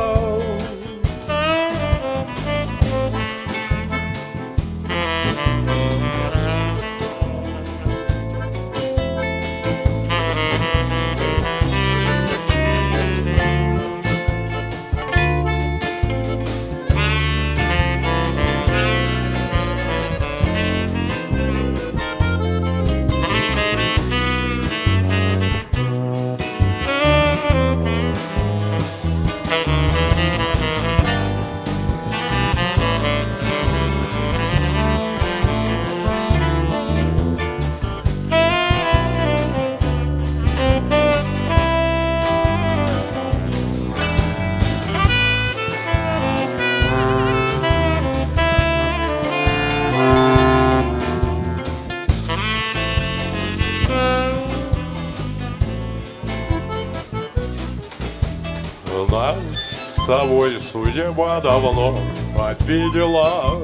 Нас с тобой судьба давно обидела.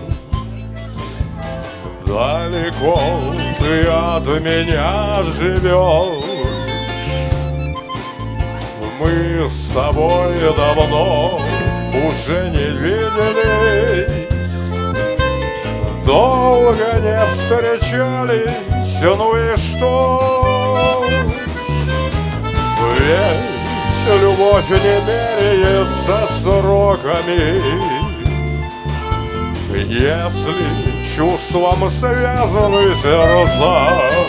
Далеко ты от меня живешь. Мы с тобой давно уже не виделись, долго не встречались, ну и что? Ведь любовь не меряется сроками. Если чувством связаны сердца,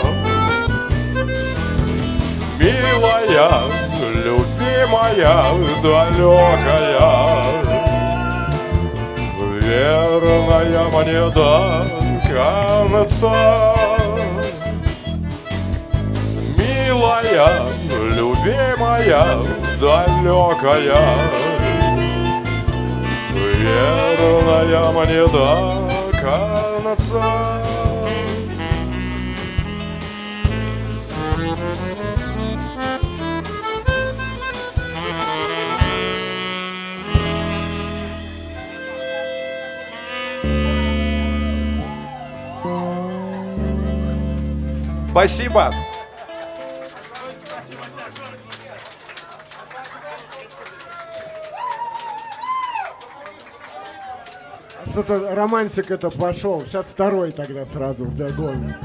милая, любимая, далекая, верная мне до конца. Милая, любимая, далекая, верная мне до конца. Спасибо. Что-то романтик это пошел. Сейчас второй тогда сразу вдогонку.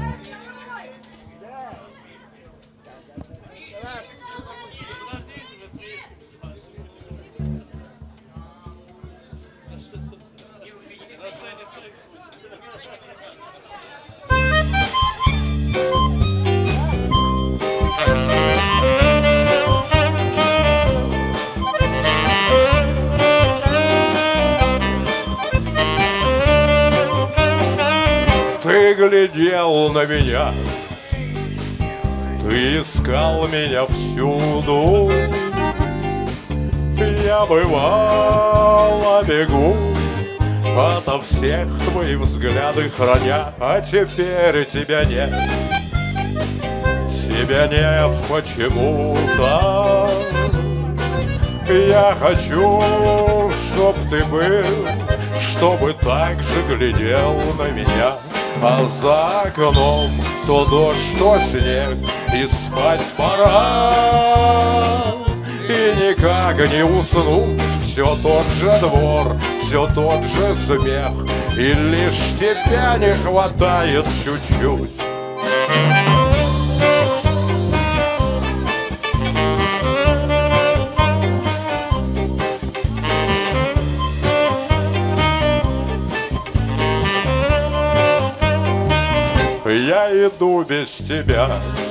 Ты глядел на меня, ты искал меня всюду. Я бывало бегу ото всех твои взгляды храня, а теперь тебя нет. Тебя нет почему-то. Я хочу, чтоб ты был, чтобы так же глядел на меня. А за окном то дождь, то снег, и спать пора. И никак не уснуть, все тот же двор, все тот же смех, и лишь тебя не хватает чуть-чуть. Я иду без тебя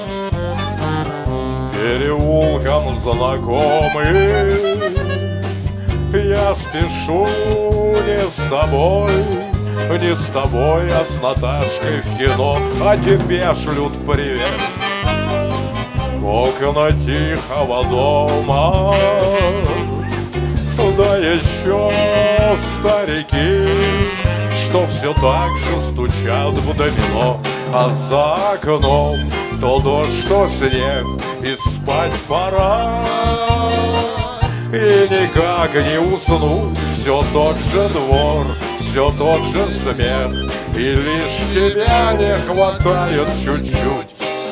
переулком знакомый. Я спешу не с тобой, не с тобой, а с Наташкой в кино. А тебе шлют привет окна тихого дома. Да еще старики, что все так же стучат в домино. А за окном то дождь, то снег, и спать пора. И никак не уснуть, все тот же двор, все тот же смех, и лишь тебя не хватает чуть-чуть.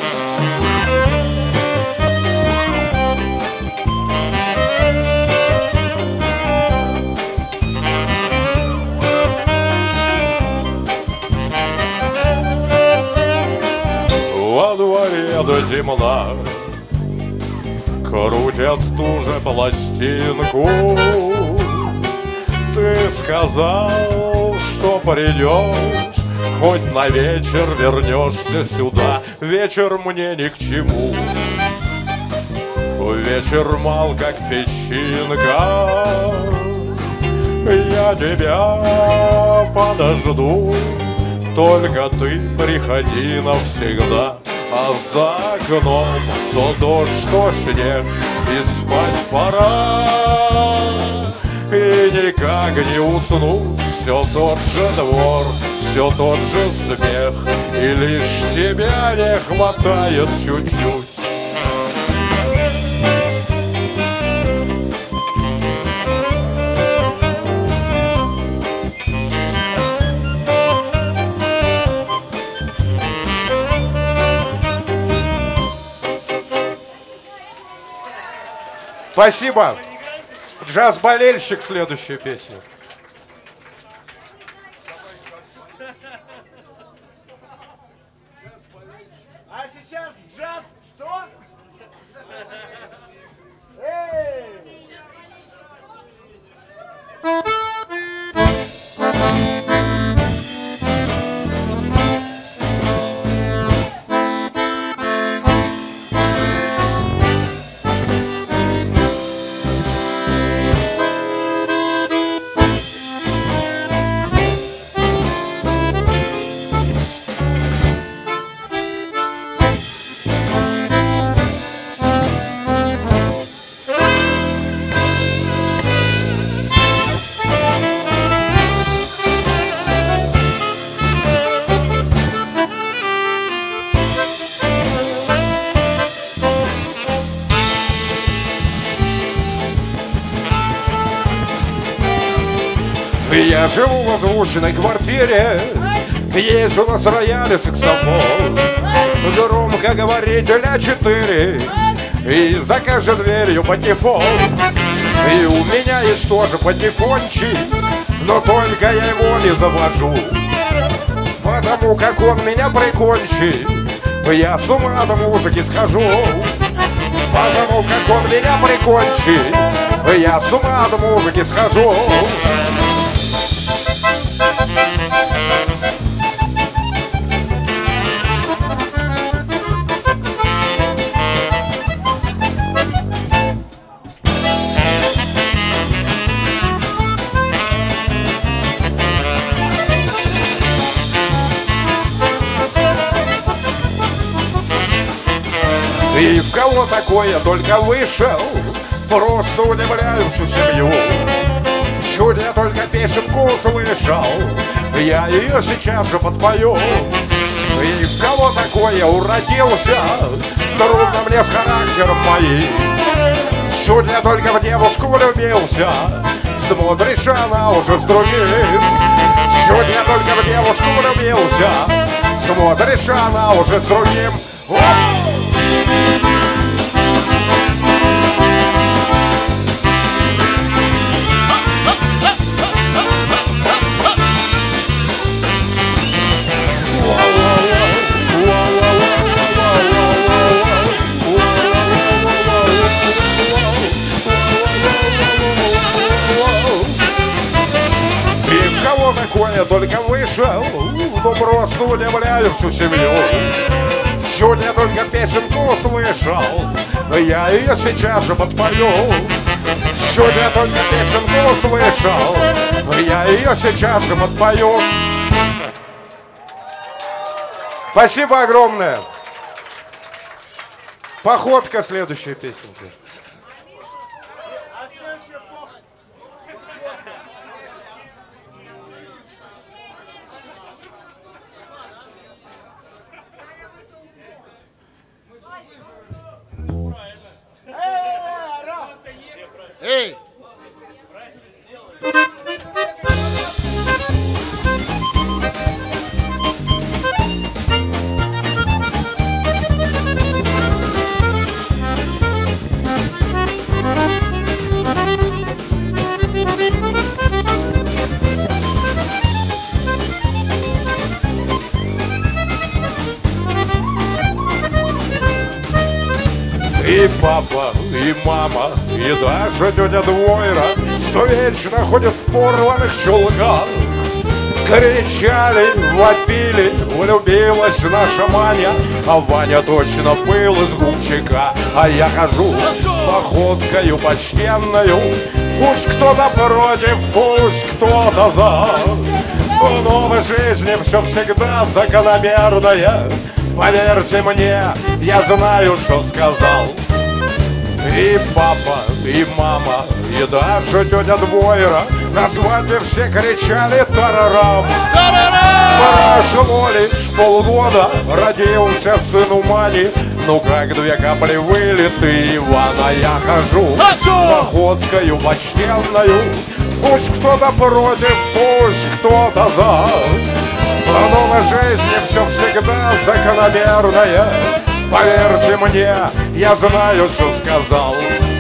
Во дворе до темна крутят ту же пластинку. Ты сказал, что придешь, хоть на вечер вернешься сюда. Вечер мне ни к чему, вечер мал, как песчинка. Я тебя подожду, только ты приходи навсегда. А за окном то дождь, то снег, и спать пора. И никак не уснуть, все тот же двор, все тот же смех, и лишь тебя не хватает чуть-чуть. Спасибо. Джаз-болельщик, следующая песня. А сейчас джаз что? Эй! Я живу в озвученной квартире, есть у нас рояль, саксофон, громко говоритель А4, и за каждой дверью патефон. И у меня есть тоже патефончик, но только я его не завожу, потому как он меня прикончит. Я с ума от музыки схожу, потому как он меня прикончит. Я с ума от музыки схожу. И в кого такое только вышел, просто удивляю всю семью. Чуть я только песенку услышал, я ее сейчас же подпою. И в кого такое уродился, трудно мне с характером моим. Чуть я только в девушку влюбился, смотришь, она уже с другим. Чуть я только в девушку влюбился, смотришь, она уже с другим. Из кого такое только вышел, но просто удивляю всю семью. Чуть я только песенку услышал, я ее сейчас же подпою. Чуть я только песенку услышал, я ее сейчас же подпою. Спасибо огромное. Походка следующей песенки. Эй! папа, и мама, и даже тетя Двойра, что вечно ходят в порванных чулках. Кричали, вопили, влюбилась наша Маня, а Ваня точно был из губчика. А я хожу походкою почтенною, пусть кто-то против, пусть кто-то за. В новой жизни все всегда закономерное. Поверьте мне, я знаю, что сказал. И папа, и мама, и даже тетя Двойра на свадьбе все кричали тарарам. Прошло лишь полгода, родился сын у Мани. Ну как две капли вылиты Ивана. Я хожу походкою почтенною, пусть кто-то против, пусть кто-то за. В новой жизни все всегда закономерное. Поверьте мне, я знаю, что сказал.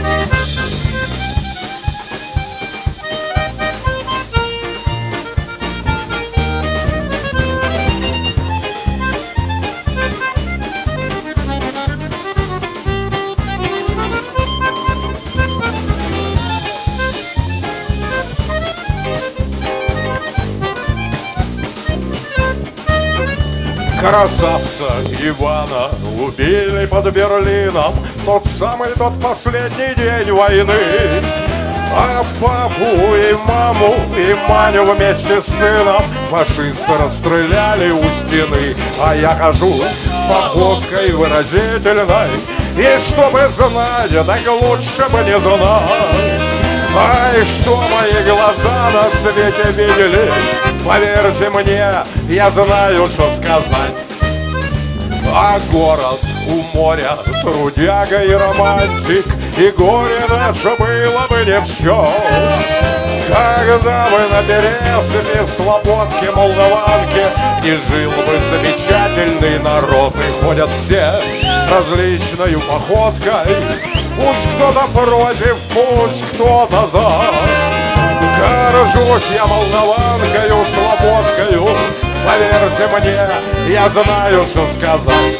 Красавца Ивана убили под Берлином в тот самый, тот последний день войны. А папу и маму, и Маню вместе с сыном фашисты расстреляли у стены. А я хожу походкой выразительной, и чтобы знать, так лучше бы не знать. Ай, что мои глаза на свете видели, поверьте мне, я знаю, что сказать. А город у моря трудяга и романтик, и горе наше было бы ни в чем. Когда бы на пересыпи слободки молдаванки не жил бы замечательный народ, и ходят все различною походкой, пусть кто-то против, пусть кто-то за. Горжусь я молдаванкою, слободкою, поверьте мне, я знаю, что сказать.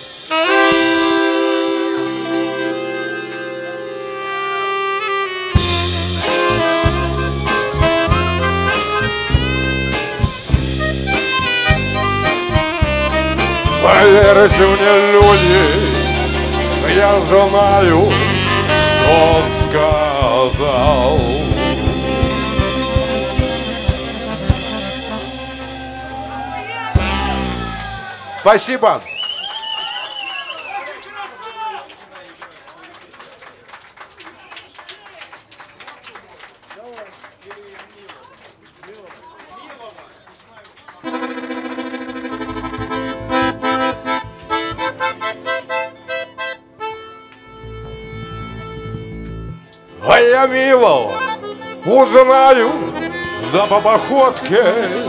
Поверьте мне, люди, я знаю, что сказал. Спасибо. А я милого узнаю, да по походке,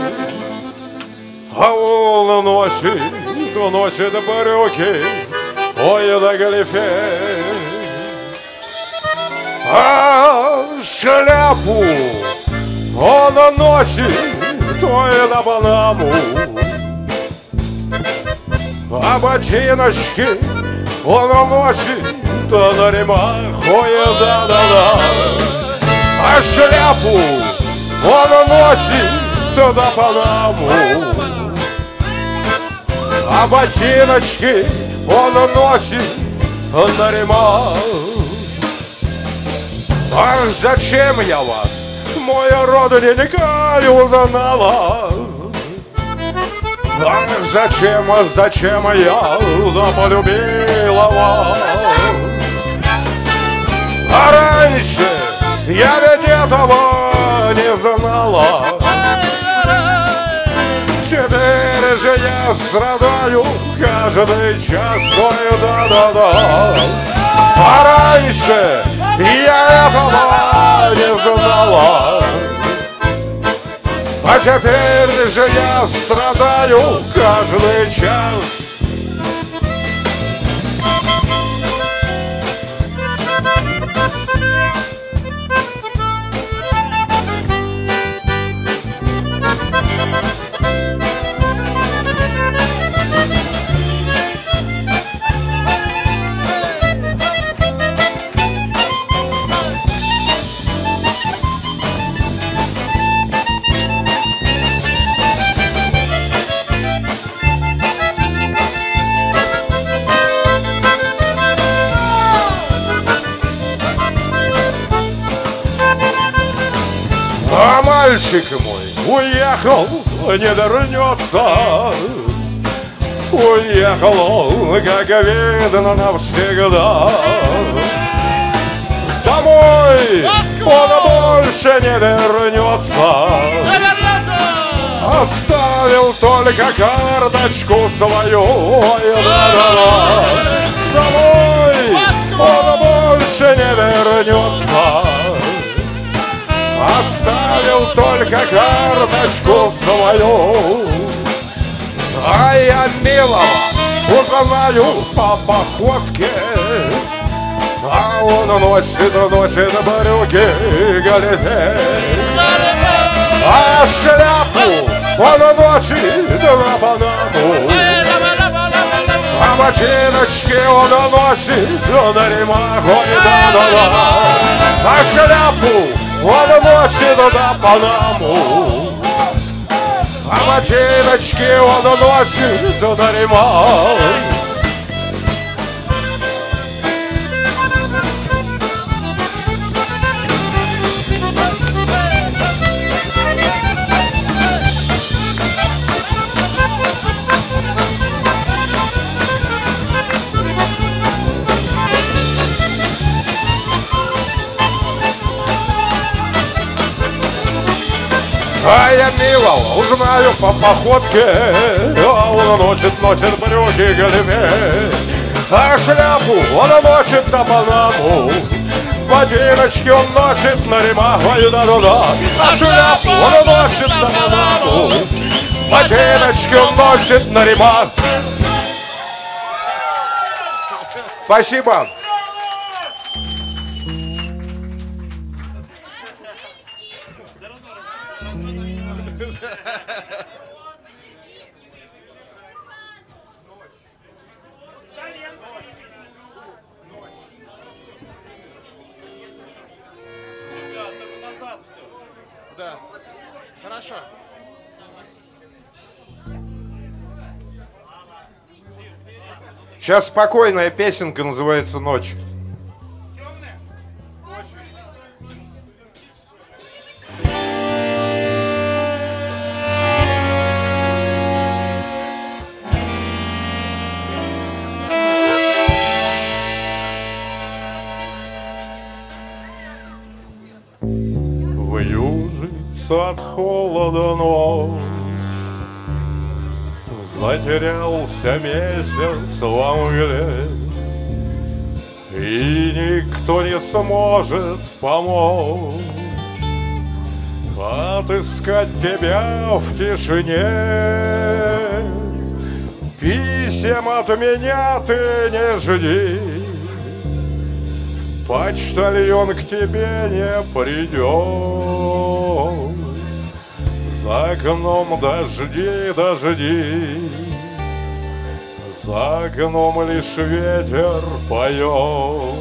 а он носит брюки, ой, да галифе. А шляпу он носит, ой, на панаму. А ботиночки он носит, то на ремах, ой, да-да-да. А шляпу он носит, то на панаму. А ботиночки он носит на ремах. Ах, зачем я вас, мой родненька, узнала? Ах, зачем я полюбила вас? А раньше я ведь этого не знала. Теперь же я страдаю каждый час, ой, да-да-да. А раньше я этого не знала. А теперь же я страдаю каждый час. А мальчик мой уехал, не вернется. Уехал он, как видно, навсегда. Домой он больше не вернется. Оставил только карточку свою. Домой он больше не вернется. Оставил только карточку свою. А я милого узнаю по походке. А он носит брюки галифе. А шляпу он носит на Панаму. А ботиночки он носит на Римаху. А шляпу он носит на Панаму. А ботиночки он носит на Римаху. А я милого узнаю по походке. А он носит брюки галифе. А шляпу он носит на Панаму. Ботиночки он носит на Римаху. А шляпу он носит на Панаму. Ботиночки он носит на Римаху. Спасибо. Да. Хорошо. Сейчас спокойная песенка, называется «Ночь». Вьюжится от холода ночь, затерялся месяц во мгле, и никто не сможет помочь отыскать тебя в тишине. Писем от меня ты не жди, почтальон к тебе не придет. За окном дожди, за окном лишь ветер поет.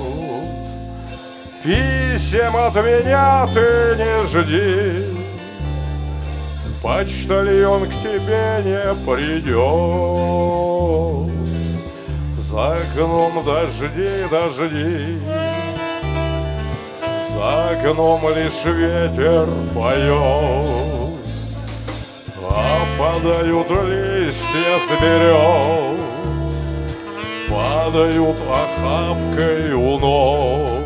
Писем от меня ты не жди, почтальон к тебе не придет. За окном дожди, за окном лишь ветер поет. Падают листья с берез, падают охапкой у ног.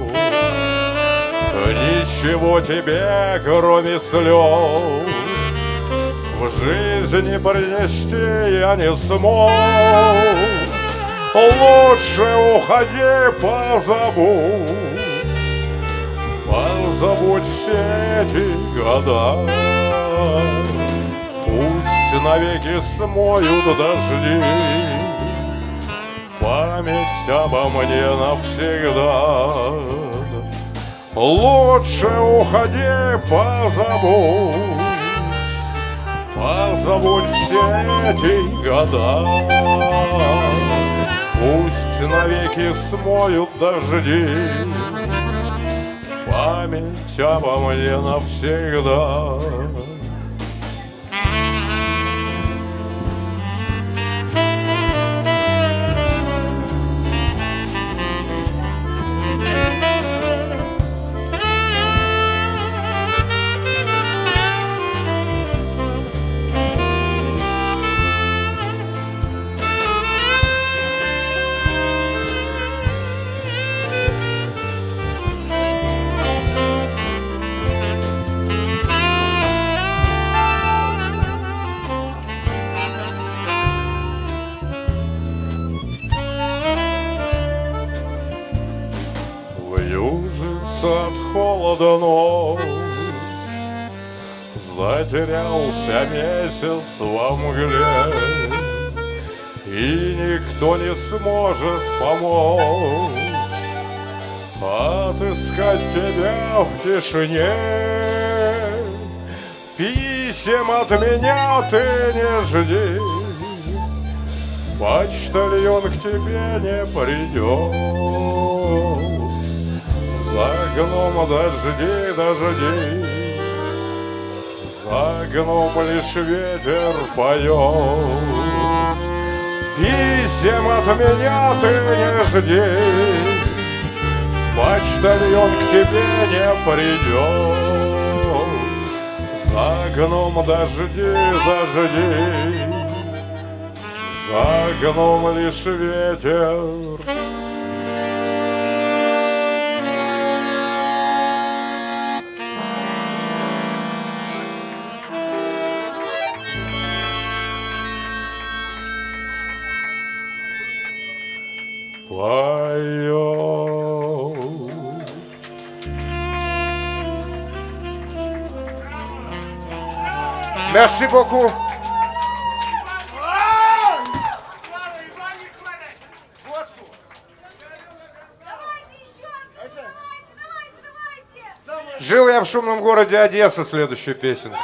Ничего тебе, кроме слез, в жизни принести я не смог. Лучше уходи, позабудь все эти года. Пусть навеки смоют дожди память обо мне навсегда. Лучше уходи, позабудь все эти года. Пусть навеки смоют дожди память обо мне навсегда. от холода ночь. Затерялся месяц во мгле, и никто не сможет помочь отыскать тебя в тишине. Писем от меня ты не жди, почтальон к тебе не придет. За окном дожди, за окном лишь ветер поет. Писем от меня ты не жди, почтальон к тебе не придет. За окном дожди, за окном лишь ветер. Merci beaucoup. Жил я в шумном городе Одесса, следующая песенка.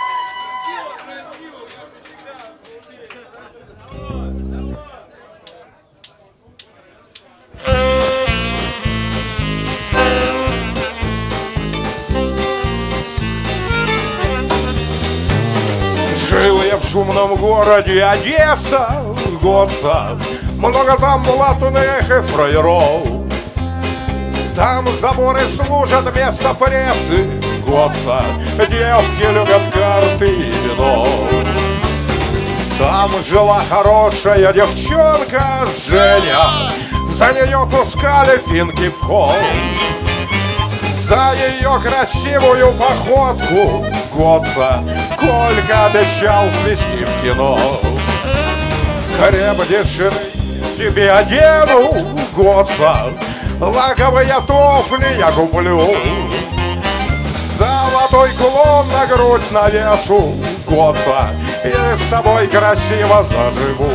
Жил я в шумном городе Одесса, годца, много там блатных и фраеров. Там заборы служат вместо прессы, годца, девки любят карты и вино. Там жила хорошая девчонка Женя, за нее пускали финки в ход. За ее красивую походку годца Колька обещал свести в кино. В крем дешевый тебе одену, годца, лаковые туфли я куплю. Золотой кулон на грудь навешу, годца, и с тобой красиво заживу.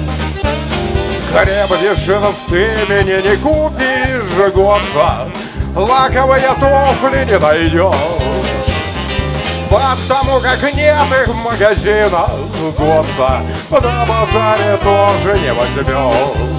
Крем дешевый ты мне не купишь, годца, лаковые туфли не найдешь, потому как нет их в магазинах, годца, на базаре тоже не возьмешь.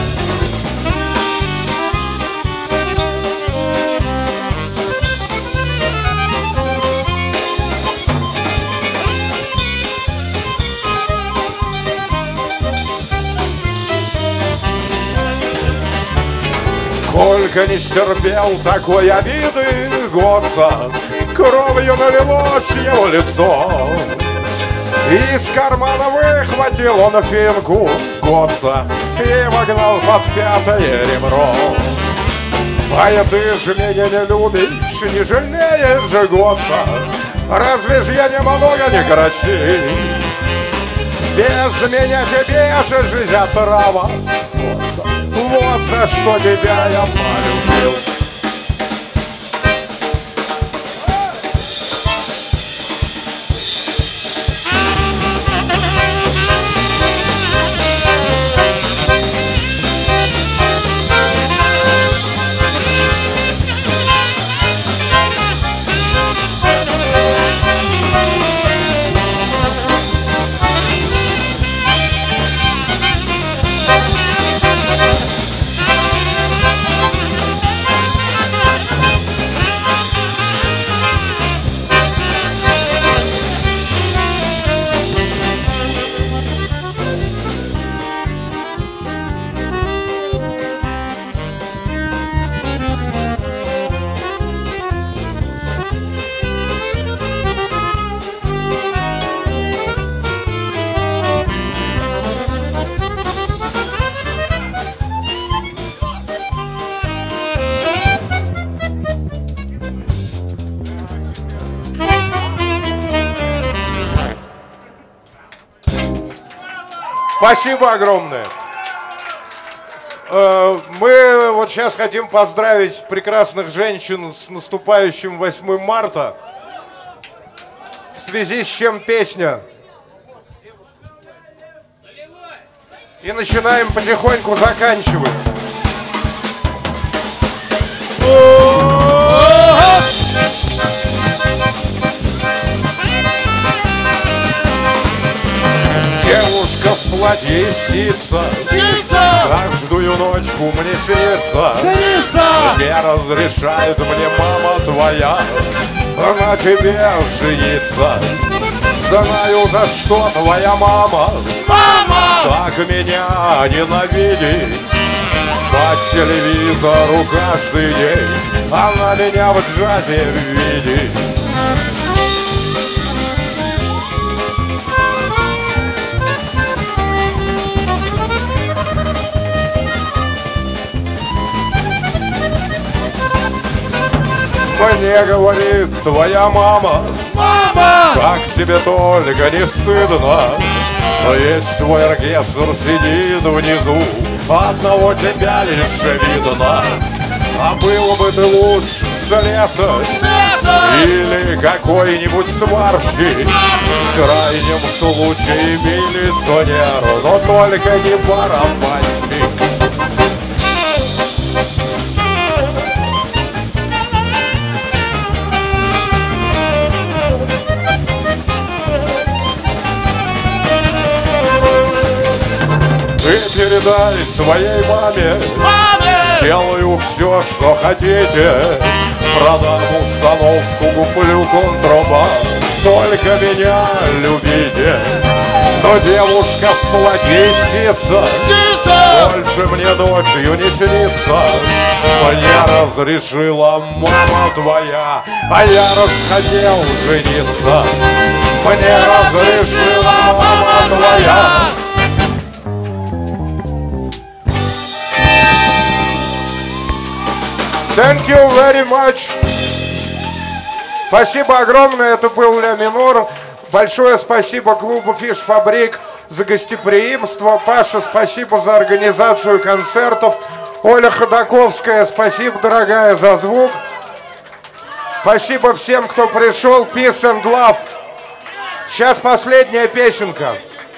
Колька не стерпел такой обиды, годца, кровью налилось его лицо. Из кармана выхватил он финку, годца, и вогнал под пятое ребро. А ты ж меня не любишь, не жалеешь, годца, разве ж я немного не красив? Без меня тебе же жизнь отрава, годца, вот за что тебя я полюбил. Спасибо огромное. Мы вот сейчас хотим поздравить прекрасных женщин с наступающим 8 марта. В связи с чем песня. И начинаем потихоньку заканчивать. Девушка в платье сица, каждую ночку мне снится. Не разрешает мне мама твоя на тебе жениться. Знаю, за что твоя мама так меня ненавидит. По телевизору каждый день она меня в джазе видит. Мне говорит твоя мама, как тебе только не стыдно. Но есть твой оркестр, сидит внизу, одного тебя лишь видно. А было бы ты лучше слесарь или какой-нибудь сварщик, в крайнем случае милиционер, но только не барабанщик. Передай своей маме, сделаю все, что хотите. Продам установку, куплю контрабас, только меня любите. Но девушка в платье сица больше мне ночью не снится. Мне разрешила мама твоя, а я расхотел жениться. Мне разрешила мама твоя. Thank you very much. Спасибо огромное, это был Ля Минор. Большое спасибо клубу Фиш Фабрик за гостеприимство. Паша, спасибо за организацию концертов. Оля Ходаковская, спасибо, дорогая, за звук. Спасибо всем, кто пришел. Peace and love. Сейчас последняя песенка.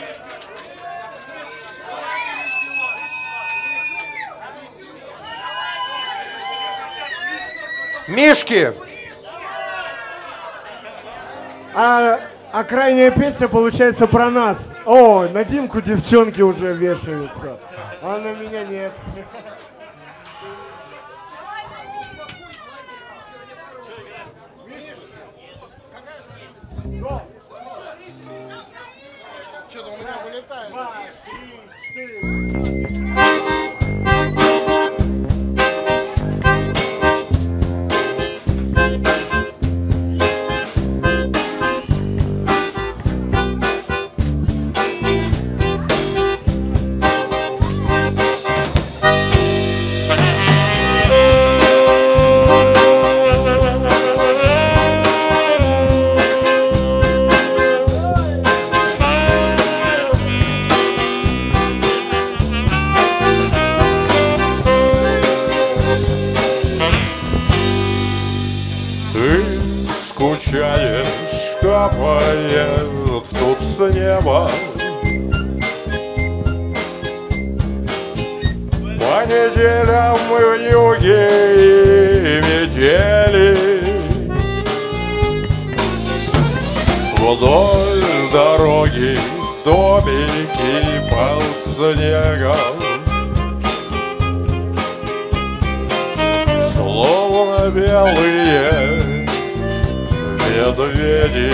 Мишки! А крайняя песня получается про нас. О, на Димку девчонки уже вешаются, а на меня нет. Что-то у меня вылетает. Скучаешь, капает тут с неба. По неделям мы в юге и метели. Вдоль дороги домики под снегом, словно белые медведи.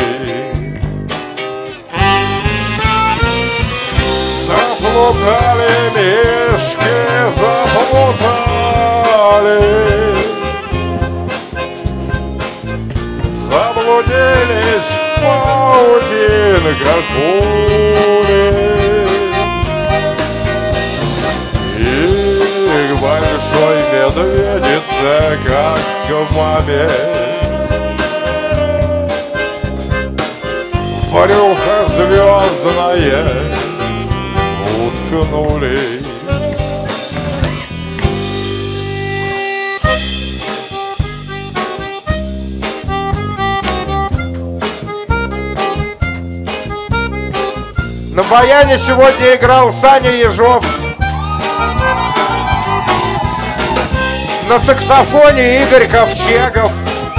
Заплутали мишки, заплутали, заблудились в паутинках улиц. И к большой медведице, как к маме, брюхо звездное уткнулись. На баяне сегодня играл Саня Ежов. На саксофоне Игорь Ковчегов.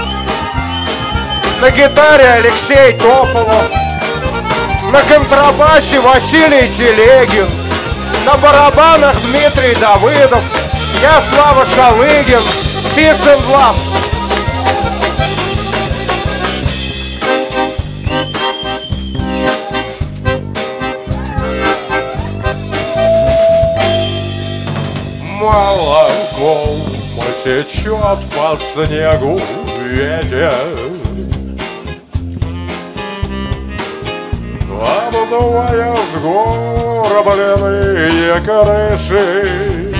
На гитаре Алексей Тополов. На контрабасе Василий Телегин. На барабанах Дмитрий Давыдов. Я Слава Шалыгин. Peace and love. Молоком течет по снегу ветер, обдувая сгорбленные крыши,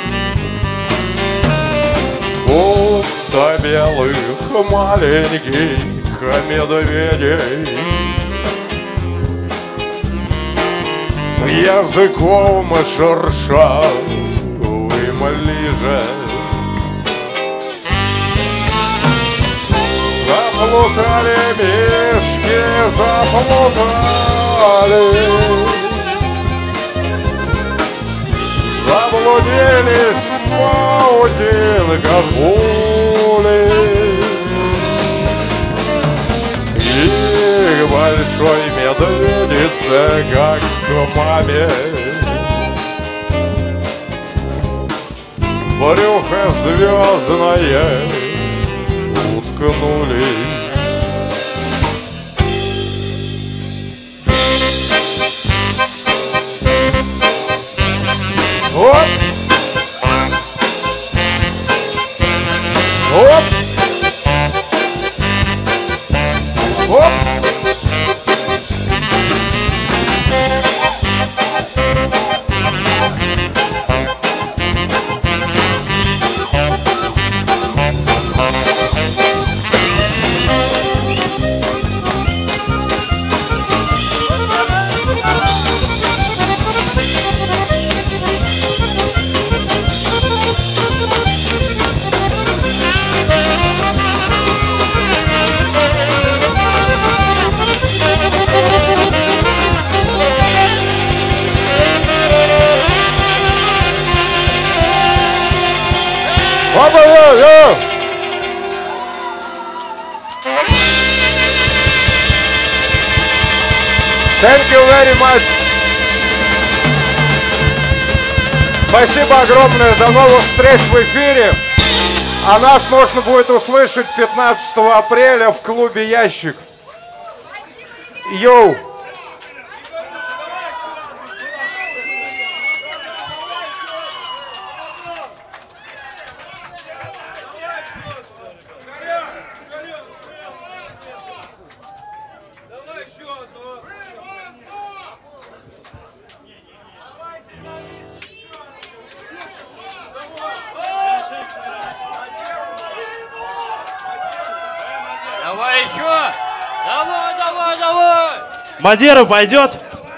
будто белых маленьких медведей. Языком шершавым лижет, заплутали мишки, заплутали, заблудились в паутинках пули. И к большой медведице, как к маме, брюхо звездное уткнулись. Оп! Оп! Оп! Thank you very much. Спасибо огромное. До новых встреч в эфире. А нас можно будет услышать 15 апреля в клубе «Ящик». Йоу! Давай еще! Давай, давай, давай! Мадера пойдет?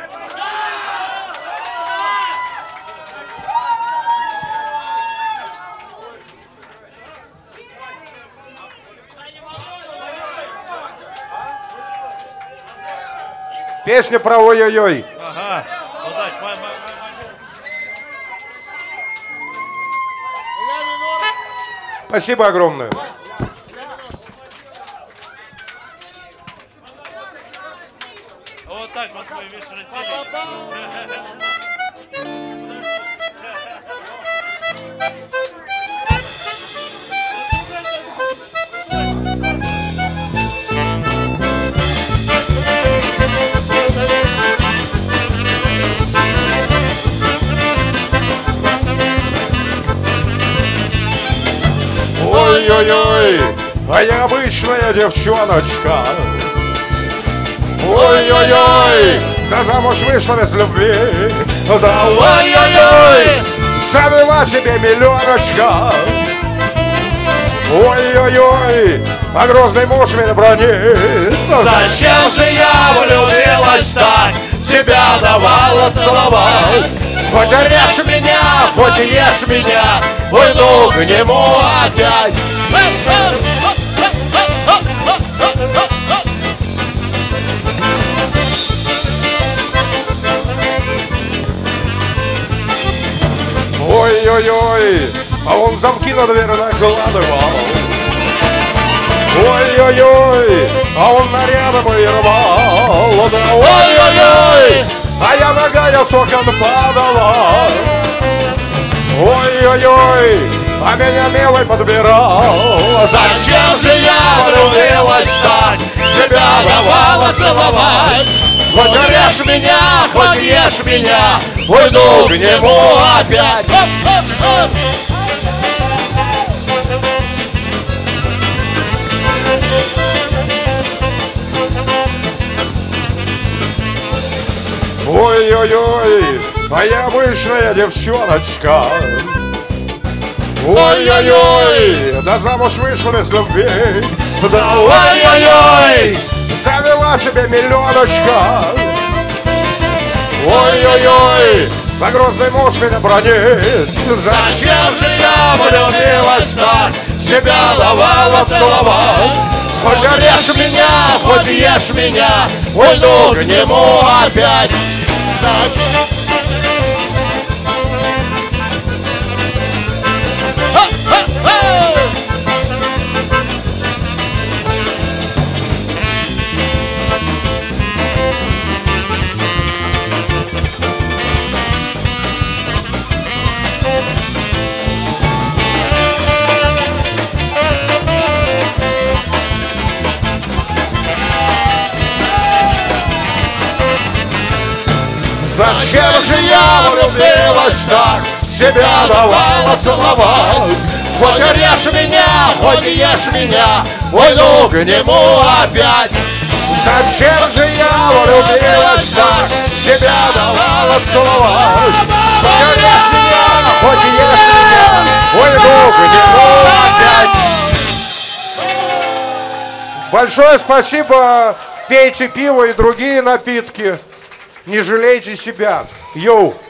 Песня про ой-ой-ой. Ага. Вот так. Спасибо огромное. Вот так вот мы, видишь, разделили. Ой-ой-ой, а я обычная девчоночка. Ой-ой-ой, да замуж вышла без любви. Да ой-ой-ой, завела себе миллионочка. Ой-ой-ой, а грозный муж меня бронит. Зачем же я влюбилась так, тебя давала целовать? Хоть режь меня, хоть ешь меня, уйду к нему опять. а он замки на дверь накладывал. Ой-ой-ой, а он наряды мои рвал. Ой-ой-ой, а я ногая с окон падала. Ой-ой-ой, а меня милый подбирал. Зачем же я влюбилась так, себя давала целовать? Хоть режь меня, хоть ешь меня, уйду к нему опять. Ой-ой-ой, а я обычная девчоночка. Ой-ой-ой, да замуж вышла без любви. Да ой-ой-ой, завела себе миллионочка. Ой-ой-ой, да грозный муж меня бронит. Зачем же я влюбилась так, себя давала целовать? Хоть режь меня, хоть ешь меня, уйду к нему опять. Зачем же я влюбилась так, себя давала целовать? Хоть режь меня, хоть ешь меня, уйду к нему опять. Зачем же я влюбилась так, себя давала целовать? Хоть режь меня, хоть ешь меня, уйду к нему опять. Большое спасибо, пейте пиво и другие напитки. Не жалейте себя. Йоу!